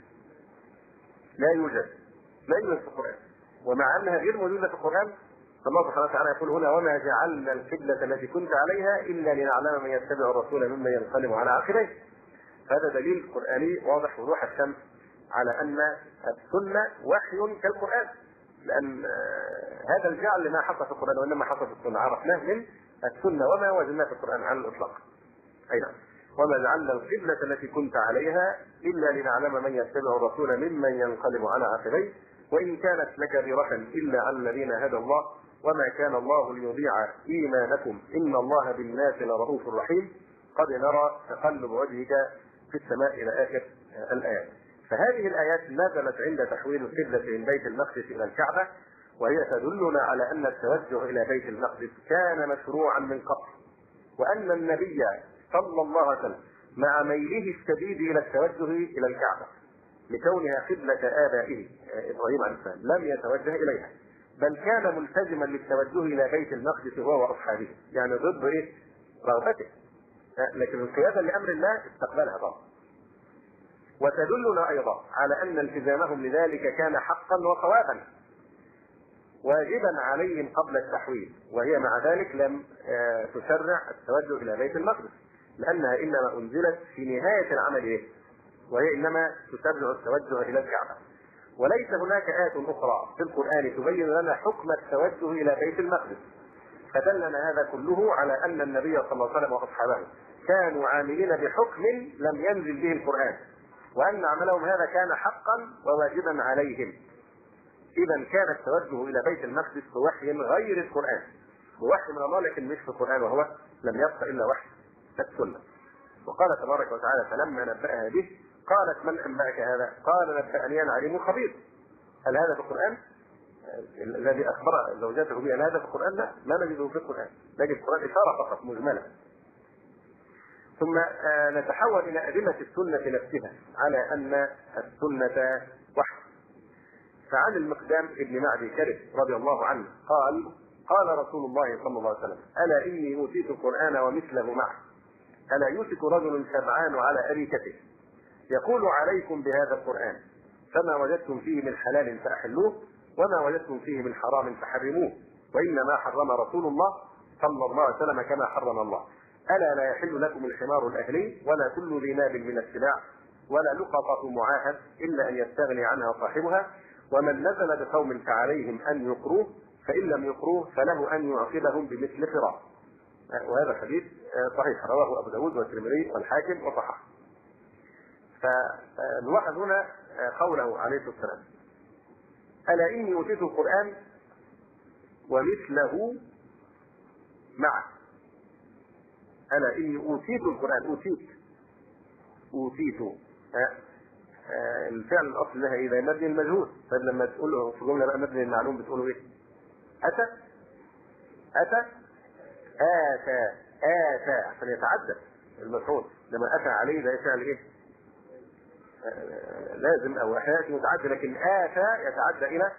لا يوجد، لا يوجد في القرآن. ومع أنها غير موجودة في القرآن الله سبحانه وتعالى يقول هنا: وما جعلنا القبلة التي كنت عليها إلا لنعلم من يتبع الرسول ممن ينقلب على عقبيه. هذا دليل قرآني واضح وضوح الشمس على أن السنة وحي كالقرآن، لأن هذا الجعل ما حصل في القرآن وإنما حصل في السنة، عرفناه من السنة وما وجدناه في القرآن على الإطلاق. أي نعم. وما جعلنا القبلة التي كنت عليها إلا لنعلم من يتبع الرسول ممن ينقلب على عقبيه وإن كانت لكبيرة إلا على الذين هدى الله وما كان الله ليضيع إيمانكم إن الله بالناس لرؤوف رحيم قد نرى تقلب وجهك في السماء إلى آخر الآيات. فهذه الآيات نزلت عند تحويل القبلة من بيت المقدس إلى الكعبة، وهي تدلنا على أن التوجه إلى بيت المقدس كان مشروعا من قبل، وأن النبي صلى الله عليه وسلم مع ميله الشديد إلى التوجه إلى الكعبة لكونها قبلة آبائه إبراهيم عليه السلام لم يتوجه إليها، بل كان ملتزما للتوجه إلى بيت المقدس هو وأصحابه، يعني ضد إيه؟ رغبته، لكن القيادة لأمر الله استقبلها طبعا. وتدلنا أيضا على أن التزامهم لذلك كان حقا وصوابا واجبا عليهم قبل التحويل، وهي مع ذلك لم تشرع التوجه إلى بيت المقدس لأنها إنما أنزلت في نهاية العمل إيه؟ وهي إنما تشرع التوجه إلى الكعبة. وليس هناك آية أخرى في القرآن تبين لنا حكم التوجه إلى بيت المقدس، فدلنا هذا كله على أن النبي صلى الله عليه وسلم وأصحابه كانوا عاملين بحكم لم ينزل به القرآن، وأن عملهم هذا كان حقا وواجبا عليهم. إذا كان التوجه إلى بيت المقدس بوحي غير القرآن، بوحي من الله لكن مش في القرآن، وهو لم يبق إلا وحي السنة. وقال تبارك وتعالى: فلما نبأها به قالت: من أنبأك هذا؟ قال: نبأني أنا عليم خبير. هل هذا في القرآن؟ الذي أخبر زوجته به هل هذا في القرآن؟ لا، لا نجده في القرآن، نجد القرآن إشارة فقط مجملة. ثم نتحول إلى أدلة السنة نفسها على أن السنة وحي. فعن المقدام ابن معدي كرب رضي الله عنه قال: قال رسول الله صلى الله عليه وسلم: ألا إني أوتيت القرآن ومثله معه، ألا يوشك رجل شبعان على أريكته يقول عليكم بهذا القرآن فما وجدتم فيه من حلال فأحلوه وما وجدتم فيه من حرام فحرموه وإنما حرم رسول الله صلى الله عليه وسلم كما حرم الله. ألا لا يحل لكم الحمار الأهلي ولا كل ذي ناب من السباع ولا لقطة معاهد إلا أن يستغني عنها صاحبها ومن نزل بقوم فعليهم أن يقروه فإن لم يقروه فله أن يعقبهم بمثل قراء. وهذا الحديث صحيح رواه أبو داود والترمذي والحاكم وصححه. فالواحد هنا قوله عليه الصلاة والسلام: ألا إني أوتيت القرآن ومثله معه. ألا إني أوتيت القرآن، أوتيت أوتيت. الفعل الأصل لها إيه؟ ده مبني المجهول. طيب لما تقول له في جملة بقى مبني المعلوم بتقوله إيه؟ أتى أتى آتى آتى عشان يتعدى المفعول. لما أتى عليه ده فعل إيه؟ آه لازم أو أحيانا متعدى، لكن آتى يتعدى إلى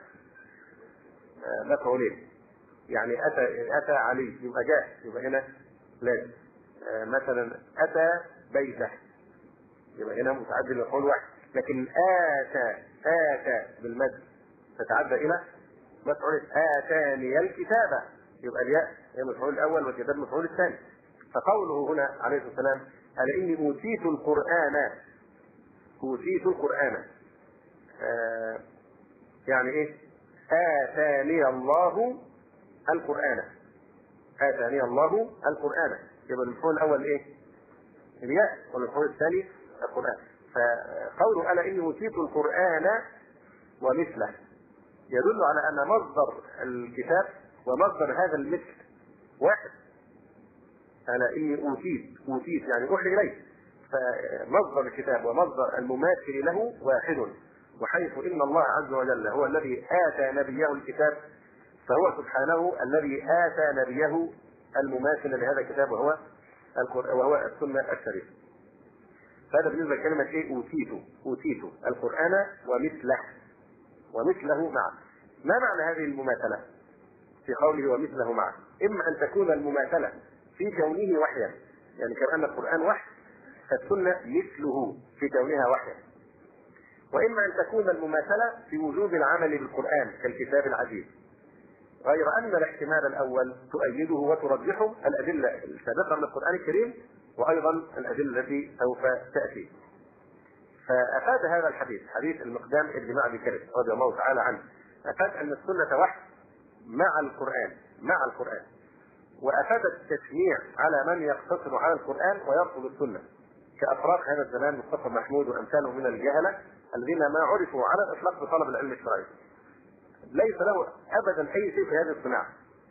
آه مفعولين. يعني أتى أتى عليه يبقى جاء، يبقى هنا لازم. آه مثلا أتى بيته يبقى هنا متعدى لمفعول واحد، لكن آتى آتى بالمد تتعدى إلى مفعول. آتاني الكتابة يبقى الياء هي المفعول الأول والكتاب المفعول الثاني. فقوله هنا عليه الصلاة والسلام ألا إني أوتيت القرآن، أوتيت القرآن آه يعني إيه؟ آتاني الله القرآن، آتاني الله القرآن يبقى المفعول الأول إيه؟ الياء، والمفعول الثاني القرآن. فقوله ألا إني أوتيت القرآن ومثله يدل على أن مصدر الكتاب ومصدر هذا المثل واحد. ألا إني أوتيت، أوتيت يعني أوحي إليه، فمصدر الكتاب ومصدر المماثل له واحد. وحيث إن الله عز وجل هو الذي آتى نبيه الكتاب، فهو سبحانه الذي آتى نبيه المماثل لهذا الكتاب وهو وهو السنة الشريفة. فهذا بالنسبة لكلمة إيه؟ أوتيت، أوتيت القرآن ومثله، ومثله معه. ما معنى هذه المماثلة في قوله ومثله معه؟ إما أن تكون المماثلة في كونه وحيا، يعني كما أن القرآن وحي فالسنة مثله في كونها وحيا، وإما أن تكون المماثلة في وجوب العمل بالقرآن كالكتاب العزيز، غير أن الاحتمال الأول تؤيده وترجحه الأدلة السابقة من القرآن الكريم وأيضا الأدلة التي سوف تأتي. فأفاد هذا الحديث، حديث المقدام ابن معدي كرب رضي الله تعالى عنه، أفاد أن السنة وحي مع القرآن، مع القرآن، وأفاد التشنيع على من يقتصر على القرآن ويرفض السنة كأفراد هذا الزمان مصطفى محمود وأمثاله من الجهلة الذين ما عرفوا على الإطلاق بطلب العلم الشرعي، ليس له أبدا أي شيء في هذه الصناعة.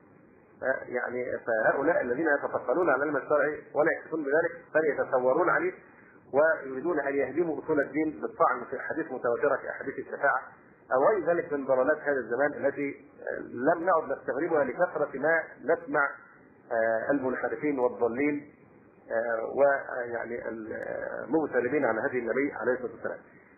يعني فهؤلاء الذين يتفصلون على العلم الشرعي ولا يكتفون بذلك بل يتصورون عليه ويريدون أن يهدموا أصول الدين بالطعن في أحاديث متواترة كأحاديث الشفاعة أو غير ذلك من ضلالات هذا الزمان التي لم نعد نستغربها لكثرة ما نسمع المنحرفين والضالين ويعني المغتربين عن هدي النبي عليه الصلاة والسلام.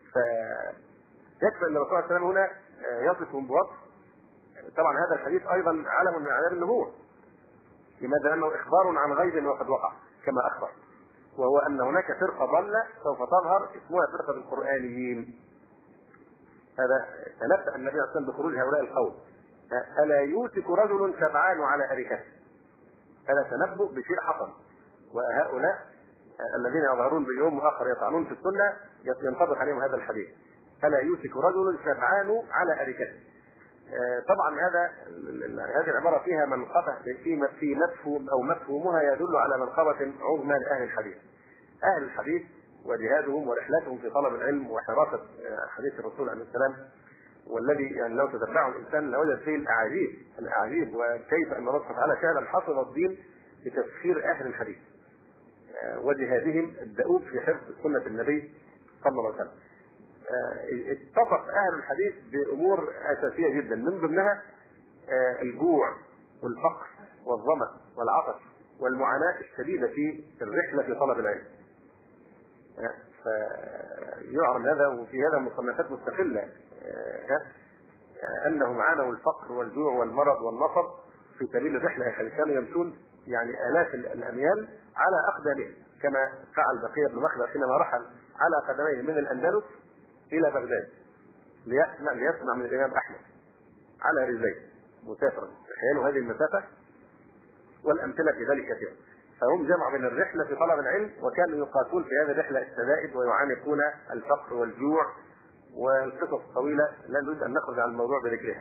فيكفي أن الرسول صلى الله عليه وسلم هنا يصفهم بوصف. طبعا هذا الحديث أيضا علم من أعلام النبوة، لماذا؟ لأنه إخبار عن غيب وقد وقع كما أخبر، وهو أن هناك فرقة ضالة سوف تظهر اسمها فرقة القرآنيين. هذا تنبأ النبي صلى الله عليه وسلم بخروج هؤلاء القوم. ألا يوشك رجل شبعان على أريكته، هذا تنبؤ بشيء حصل، وهؤلاء الذين يظهرون بيوم آخر يطعنون في السنة ينطبق عليهم هذا الحديث. ألا يوشك رجل شبعان على أريكته. طبعا هذا هذه العبارة فيها منقبة في في مفهوم أو مفهومها يدل على منقبة عظمى لأهل الحديث. أهل الحديث وجهادهم ورحلتهم في طلب العلم وحراسة حديث الرسول عليه السلام، والذي يعني لو تتبعه الإنسان لوجد فيه الأعاجيب الأعاجيب وكيف أن الله سبحانه وتعالى فعلا حفظ الدين بتسخير أهل الحديث وجهادهم الدؤوب في حفظ سنة النبي صلى الله عليه وسلم. اتفق أهل الحديث بأمور أساسية جدا، من ضمنها الجوع والفقر والظمأ والعطش والمعاناة الشديدة في الرحلة في طلب العلم. فيعلم هذا، وفي هذا مصنفات مستقلة أنهم عانوا الفقر والجوع والمرض والنصب في سبيل الرحلة، كانوا يمشون يعني آلاف الأميال على أقدامهم، كما فعل بقية بن مخلد حينما رحل على قدميه من الأندلس إلى بغداد ليسمع ليسمع من الإمام أحمد على رجليه مسافرا. تخيلوا هذه المسافة، والأمثلة في ذلك كثيرة. فهم جمعوا بين الرحلة في طلب العلم وكانوا يقاتلون في هذه الرحلة الشدائد ويعانقون الفقر والجوع والقصص الطويلة لا نريد أن نخرج عن الموضوع بذكرها.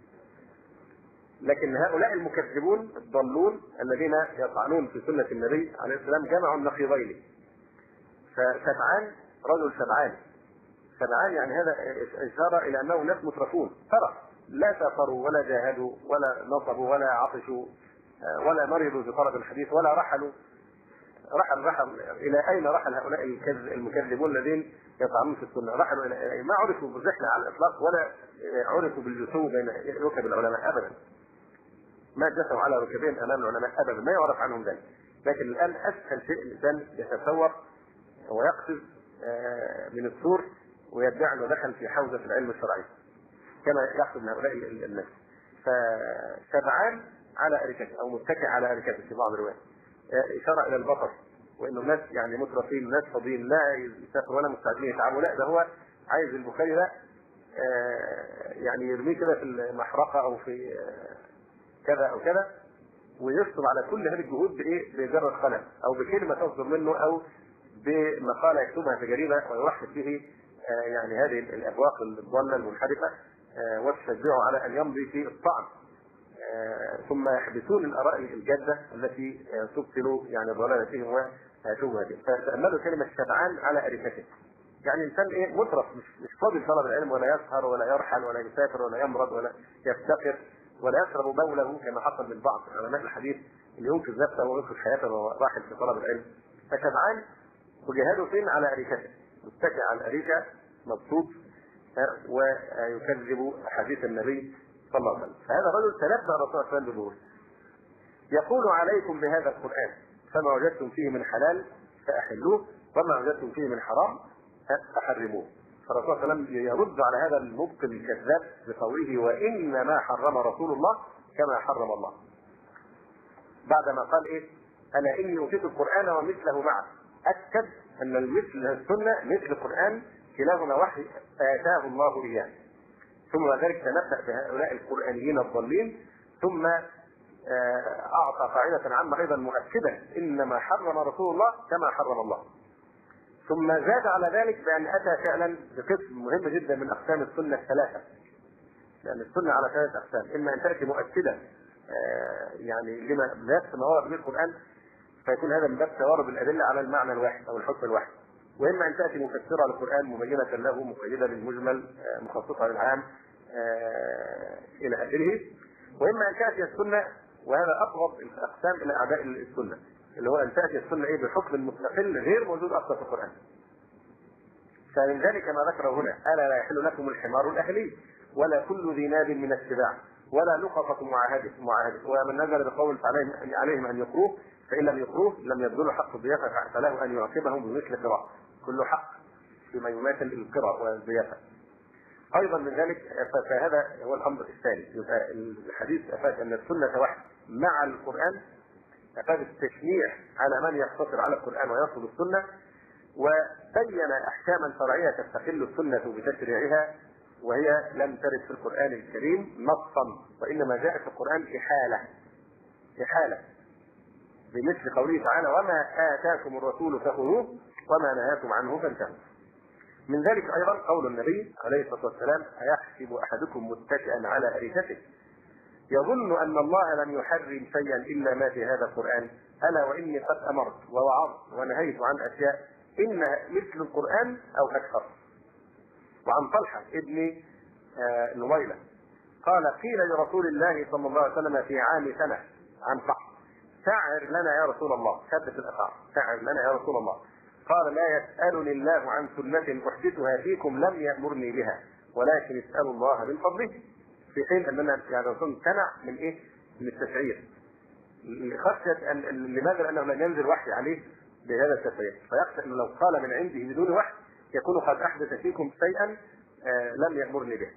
لكن هؤلاء المكذبون الضالون الذين يطعنون في سنة النبي عليه السلام جمعوا النقيضين. فشبعان رجل شبعان، شبعان يعني هذا إشارة إلى أنه ناس مترفون، ترى لا سافروا ولا جاهدوا ولا نصبوا ولا عطشوا ولا مرضوا في طلب الحديث ولا رحلوا، رحل رحل الى اين رحل هؤلاء المكذبون الذين يطعنون في السنه؟ رحلوا الى ما عرفوا بالرحله على الاطلاق ولا عرفوا بالجسوم بين ركب العلماء ابدا. ما جثوا على ركبهم امام العلماء ابدا، ما يعرف عنهم ذلك. لكن الان اسهل شيء الانسان يتصور ويقفز من السور ويدعي انه دخل في حوزه العلم الشرعي كما يحصل من هؤلاء الناس. فشبعان على اريكته او متكئ على اريكته في بعض الروايات، اشاره الى البطر وانه الناس يعني مترفين ناس فاضيين لا يسافروا ولا مستعدين يتعبوا، لا ده هو عايز البخاري ده يعني يرميه كده في المحرقه او في كذا او كذا ويشطب على كل هذه الجهود بايه؟ بجرة قلم او بكلمه تصدر منه او بمقاله يكتبها في جريده ويوحد به يعني هذه الابواق الضاله المنحرفه وتشجعه على ان يمضي في الطعن، ثم يحبسون الاراء الجاده التي تبطل يعني ضلالتهم وشبهتهم. فتاملوا كلمه شبعان على اريكته، يعني انسان ايه؟ مترف، مش مش فاضي طلب العلم ولا يسهر ولا يرحل ولا يسافر ولا يمرض ولا يفتقر ولا يشرب بوله كما حصل من بعض علماء الحديث اللي ينقذ نفسه وينقذ حياته وهو راحل في طلب العلم. فشبعان وجهاده فين؟ على اريكته، متكئ على الاريكه مبسوط ويكذب حديث النبي صلى الله عليه وسلم. فهذا الرجل تنبأ الرسول صلى الله عليه وسلم بالنور، يقول عليكم بهذا القرآن فما وجدتم فيه من حلال فأحلوه وما وجدتم فيه من حرام فحرموه. فالرسول صلى الله عليه وسلم يرد على هذا المبطل الكذاب بقوله وإنما حرم رسول الله كما حرم الله، بعدما قال ايه؟ أنا إني أوتيت القرآن ومثله معه، أكد أن المثل السنة مثل القرآن كلاهما وحي آتاه الله إياه. ثم ذلك تنبأ بهؤلاء القرآنيين الضالين، ثم أعطى قاعدة عامة أيضا مؤكدة إنما حرم رسول الله كما حرم الله. ثم زاد على ذلك بأن أتى فعلا بقسم مهم جدا من أقسام السنة الثلاثة، لأن السنة على ثلاثة أقسام، إما أن تأتي مؤكدة يعني لما نفس ما ورد به القرآن فيكون هذا من باب توارد الأدلة على المعنى الواحد أو الحكم الواحد، وإما أن تأتي مفسرة للقرآن مبينة له مقيدة للمجمل مخصصة للعام إلى آخره، وإما أن تأتي السنة وهذا أبغض الأقسام إلى أعداء السنة اللي هو أن تأتي السنة إيه؟ بحكم مستقل غير موجود أصلا في القرآن. فمن ذلك ما ذكره هنا ألا لا يحل لكم الحمار الأهلي ولا كل ذي ناب من السباع ولا لقطة معاهدة معاهدة ومن نزل بقول عليهم أن يقروه فإن لم يقروه لم يبذلوا حق الضيافة فله أن يعاقبهم بمثل قراءة، كل حق فيما يماثل القراءة والضيافة. أيضا من ذلك فهذا هو الأمر الثاني، يبقى الحديث أفاد أن السنة وحي مع القرآن، أفاد التشنيع على من يقتصر على القرآن ويرفض السنة، وبين أحكاما شرعية تستقل السنة بتشريعها وهي لم ترد في القرآن الكريم نصا وإنما جاءت في القرآن إحالة إحالة بمثل قوله تعالى وما آتاكم الرسول فخذوه وما نهاكم عنه فانتهوا. من ذلك أيضا قول النبي عليه الصلاة والسلام أيحسب أحدكم متكئا على أريكته يظن أن الله لم يحرم شيئا إلا ما في هذا القرآن ألا وإني قد أمرت ووعظت ونهيت عن أشياء إنها مثل القرآن أو أكثر. وعن طلحة ابن نويلة قال قيل لرسول الله صلى الله عليه وسلم في عام سنة عن فحص سعر لنا يا رسول الله، شدة الأسعار، سعر لنا يا رسول الله. قال لا يسألني الله عن سنة أحدثها فيكم لم يأمرني بها ولكن اسألوا الله من فضله، في حين أننا يعني رسول سمع من إيه؟ من التشعير خشية أن لماذا؟ لأنه لم ينزل وحي عليه بهذا التشعير، فيخشى أنه لو قال من عنده بدون وحي يكون قد أحدث فيكم شيئا لم يأمرني به.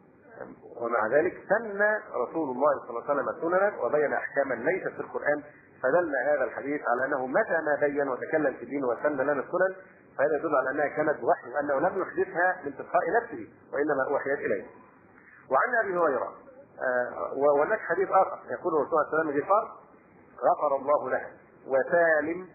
ومع ذلك سن رسول الله صلى الله عليه وسلم سننا وبين أحكاما ليست في القرآن، فدل هذا الحديث على أنه متى ما بين وتكلم في الدين وسن لنا السنن فهذا يدل على أنها كانت بوحي وأنه لم يحدثها من تلقاء نفسه وإنما أوحيت إليه. وعن أبي هريرة وهناك حديث آخر يقول الرسول صلى الله عليه وسلم غفار غفر الله لها وسالم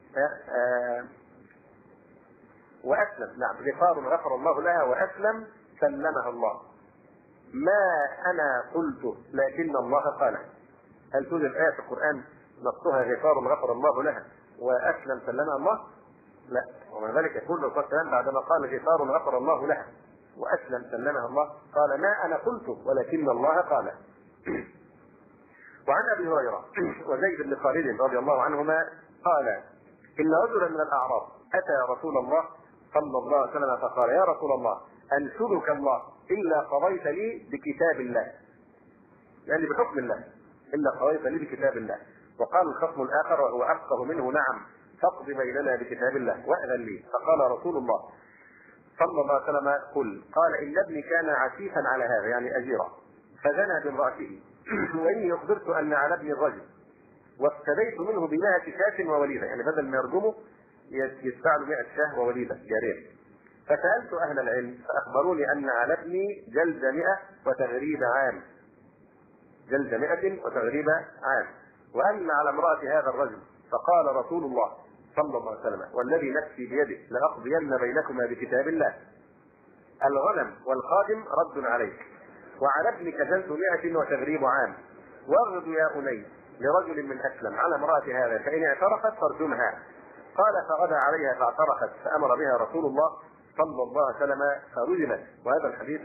وأسلم، نعم غفار غفر الله لها وأسلم سلمها الله، ما أنا قلت لكن الله قال. هل توجد آية في القرآن نصها غفار غفر الله لها وأسلم سلمها الله؟ لا. ومع ذلك يقول الرسول صلى الله عليه وسلم بعدما قال غفار غفر الله لها وأسلم سلمها الله قال ما أنا قلت ولكن الله قال. وعن أبي هريرة وزيد بن خالد رضي الله عنهما قال إن رجلا من الأعراب أتى رسول الله صلى الله عليه وسلم فقال: يا رسول الله، أنشدك الله إلا قضيت لي بكتاب الله، يعني بحكم الله، إلا قضيت لي بكتاب الله. وقال الخصم الآخر وهو أفقه منه: نعم، فاقض بيننا بكتاب الله وأذن لي. فقال رسول الله صلى الله عليه وسلم: قل. قال: إن ابني كان عسيفا على هذا، يعني أجيرا، فزنى بامرأته، وإني أخبرت أن على ابني الرجل، وافتديت منه بمائة شاة ووليدة، يعني بدل ما يرجمه يدفع له مائة شاة ووليدة جارية. فسألت أهل العلم فأخبروني أن على ابني جلد مئة وتغريب عام، جلد مئة وتغريب عام، وأن على امرأة هذا الرجل. فقال رسول الله صلى الله عليه وسلم: والذي نفسي بيده لأقضين بينكما بكتاب الله، الغنم والخادم رد عليك، وعلى ابنك جلد مئة وتغريب عام، واغض يا أني لرجل من أسلم على امرأة هذا، فإن اعترفت فارجمها. قال: فغدا عليها فاعترفت، فأمر بها رسول الله صلى الله عليه وسلم فرجمت. وهذا الحديث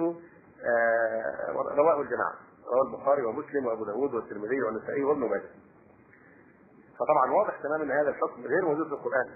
آه رواه الجماعة، رواه البخاري ومسلم وأبو داود والترمذي والنسائي وابن ماجه. فطبعا واضح تماما ان هذا الحكم غير موجود في القرآن،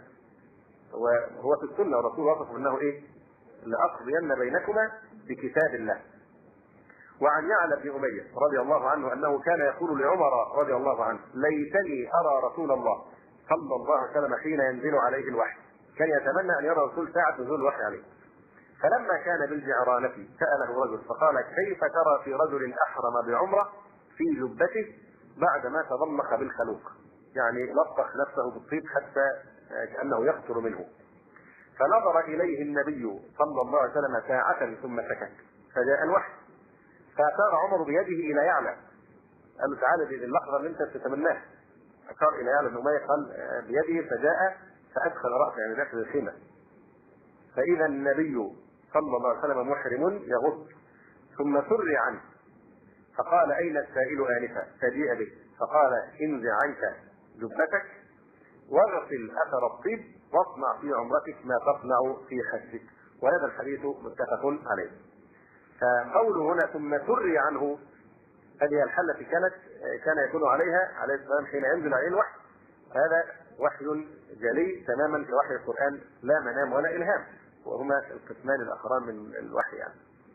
وهو في السنة، والرسول وصف انه ايه؟ لأقضين بينكما بكتاب الله. وعن يعلى بن أمية رضي الله عنه أنه كان يقول لعمر رضي الله عنه: ليتني أرى رسول الله صلى الله عليه وسلم حين ينزل عليه الوحي. كان يتمنى أن يرى رسول ساعة نزول الوحي عليه. فلما كان بالجعرانة سأله رجل فقال: كيف ترى في رجل أحرم بعمرة في جبته بعدما تضمخ بالخلوق، يعني لطخ نفسه بالطيب حتى كأنه يقتل منه. فنظر إليه النبي صلى الله عليه وسلم ساعة ثم سكت، فجاء الوحي، فأشار عمر بيده إلى يعلى، قال له: تعالى دي اللحظة اللي أنت تتمناها. أشار إلى يعلى بن أمية قال بيده، فجاء فأدخل رأسه يعني داخل الخيمة، فإذا النبي صلى الله عليه وسلم محرم يغض، ثم سري عنه، فقال: أين السائل آنفا؟ فجيء به، فقال: انزع عنك جبتك واغسل أثر الطيب واصنع في عمرتك ما تصنع في حجك. وهذا الحديث متفق عليه. فقوله هنا ثم سري عنه، هذه الحالة التي كانت كان يكون عليها عليه السلام حين ينزل عليه الوحي. هذا وحي جلي تماما في وحي القرآن، لا منام ولا إلهام، وهما القسمان الآخران من الوحي. يعني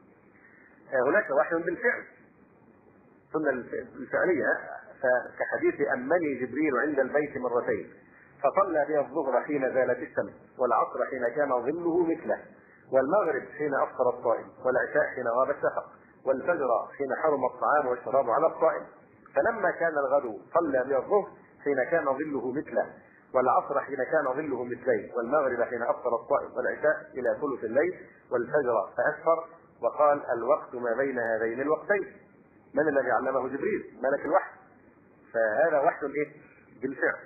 هناك وحي بالفعل، سنة الفعلية، فكحديث أمني جبريل عند البيت مرتين فصلى بها الظهر حين زالت الشمس، والعصر حين كان ظله مثله، والمغرب حين أفطر الصائم، والعشاء حين غاب الشفق، والفجر حين حرم الطعام والشراب على الصائم. فلما كان الغدو صلى بها الظهر حين كان ظله مثله، والعصر حين كان ظله مثلين، والمغرب حين أفطر الصائم، والعشاء إلى ثلث الليل، والفجر فأسفر. وقال: الوقت ما بين هذين الوقتين. من الذي علمه؟ جبريل ملك الوحي، فهذا وحي ايه؟ بالفعل.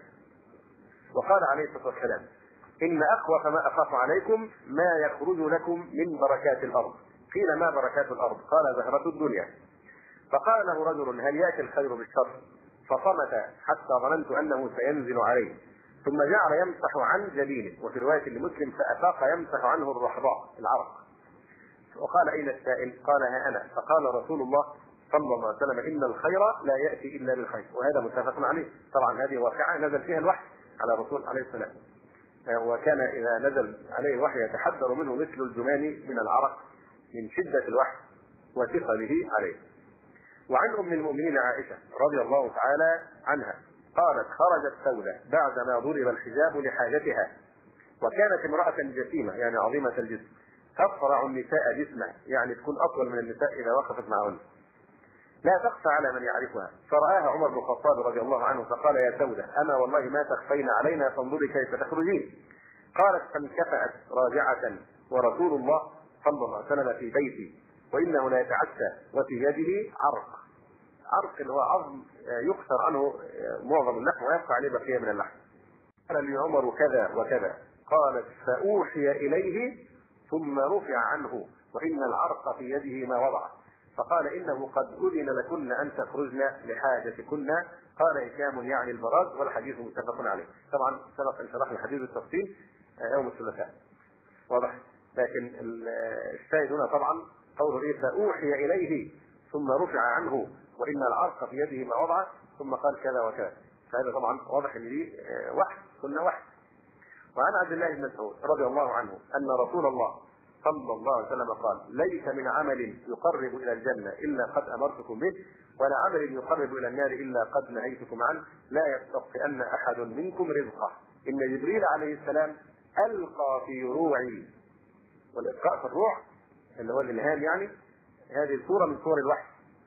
وقال عليه الصلاة والسلام: إن أخوف ما أخاف عليكم ما يخرج لكم من بركات الأرض. قيل: ما بركات الأرض؟ قال: زهرة الدنيا. فقال له رجل: هل يأتي الخير بالشر؟ فصمت حتى ظننت أنه سينزل عليه، ثم جعل يمسح عن جبينه، وفي رواية لمسلم: فأفاق يمسح عنه الرحضاء، العرق. وقال: أين السائل؟ قال: ها أنا. فقال رسول الله صلى الله عليه وسلم: إن الخير لا يأتي إلا بالخير. وهذا متفق عليه. طبعا هذه واقعة نزل فيها الوحي على الرسول عليه السلام، وكان إذا نزل عليه الوحي يتحدر منه مثل الجمان من العرق من شدة الوحي وثقله عليه. وعن أم المؤمنين عائشة رضي الله تعالى عنها قالت: خرجت سودة بعدما ضرب الحجاب لحاجتها، وكانت امرأة جسيمة يعني عظيمة الجسم، تقرع النساء جسمها، يعني تكون أطول من النساء إذا وقفت معهن، لا تخفى على من يعرفها. فرآها عمر بن الخطاب رضي الله عنه فقال: يا سودة، أما والله ما تخفين علينا، فانظري كيف تخرجين. قالت: فانكفأت راجعة، ورسول الله صلى الله عليه وسلم في بيتي، وإنه لا يتعشى، وفي يده عرق. عرق اللي هو عظم يكسر عنه معظم اللحم ويبقى عليه بقية من اللحم. قال لي عمر كذا وكذا. قالت: فأوحي إليه ثم رفع عنه، وإن العرق في يده ما وضع. فقال: إنه قد أذن لكن أن تخرجن لحاجتكن. قال: هشام يعني البراز، والحديث متفق عليه. طبعا سبق أن شرحنا الحديث بالتفصيل يوم الثلاثاء، واضح. لكن الشاهد هنا طبعا قوله إيه؟ فأوحي إليه ثم رفع عنه، وإن العرق في يده ما وضع، ثم قال كذا وكذا. فهذا طبعا واضح ان دي وحي، كنا وحي. وعن عبد الله بن مسعود رضي الله عنه أن رسول الله صلى الله عليه وسلم قال: ليس من عمل يقرب إلى الجنة إلا قد أمرتكم به، ولا عمل يقرب إلى النار إلا قد نهيتكم عنه، لا يستطيعن أحد منكم رزقه. إن جبريل عليه السلام ألقى في روعي، والإلقاء في الروع اللي هو الإلهام، يعني هذه صورة من صور الوحي.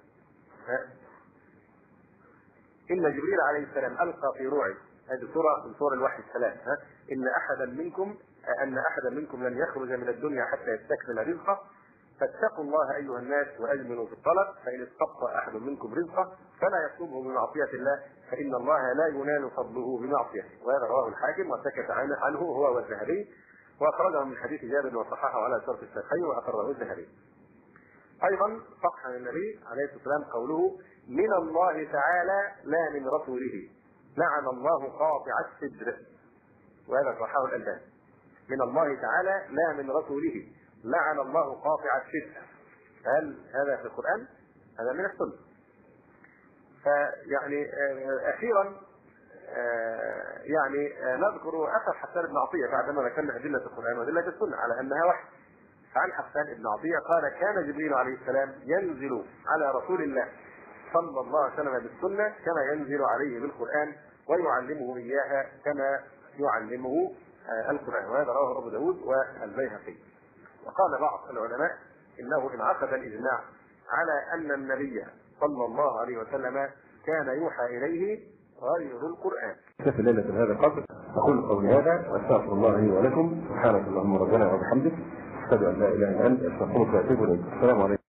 إن جبريل عليه السلام ألقى في روعي، هذه صورة من صور الوحي الثلاث. إن أحدا منكم أن أحدا منكم لن يخرج من الدنيا حتى يستكمل رزقه، فاتقوا الله أيها الناس وأجملوا في الطلب، فإن استبطأ أحد منكم رزقه فلا يطلبه بمعصية الله، فإن الله لا ينال فضله بمعصيته. وهذا رواه الحاكم وسكت عنه هو والذهبي، وأخرجه من حديث جابر وصححه على شرط الشيخين وأقره الذهبي. أيضا صح عن النبي عليه الصلاة والسلام قوله: من الله تعالى لا من رسوله، لعن الله قاطع السدر. وهذا صححه الألباني. من الله تعالى لا من رسوله، لعن الله قاطع السدر. هل هذا في القرآن؟ هذا من السنة. فيعني أخيرا يعني نذكر أثر حسان بن عطية بعدما ذكرنا أدلة القرآن وأدلة السنة على أنها وحي. فعن حسان بن عطية قال: كان جبريل عليه السلام ينزل على رسول الله صلى الله عليه وسلم بالسنة كما ينزل عليه بالقرآن، ويعلمه إياها كما يعلمه القرآن. وهذا رواه أبو داود والبيهقي. وقال بعض العلماء إنه انعقد الإجماع على أن النبي صلى الله عليه وسلم كان يوحى إليه غير القرآن. في ليلة هذا القدر أقول قولي هذا وأستغفر الله لي ولكم. سبحانك اللهم ربنا وبحمدك، أشهد أن لا إله إلا أنت، أستغفرك وأتوب إليك. السلام عليكم.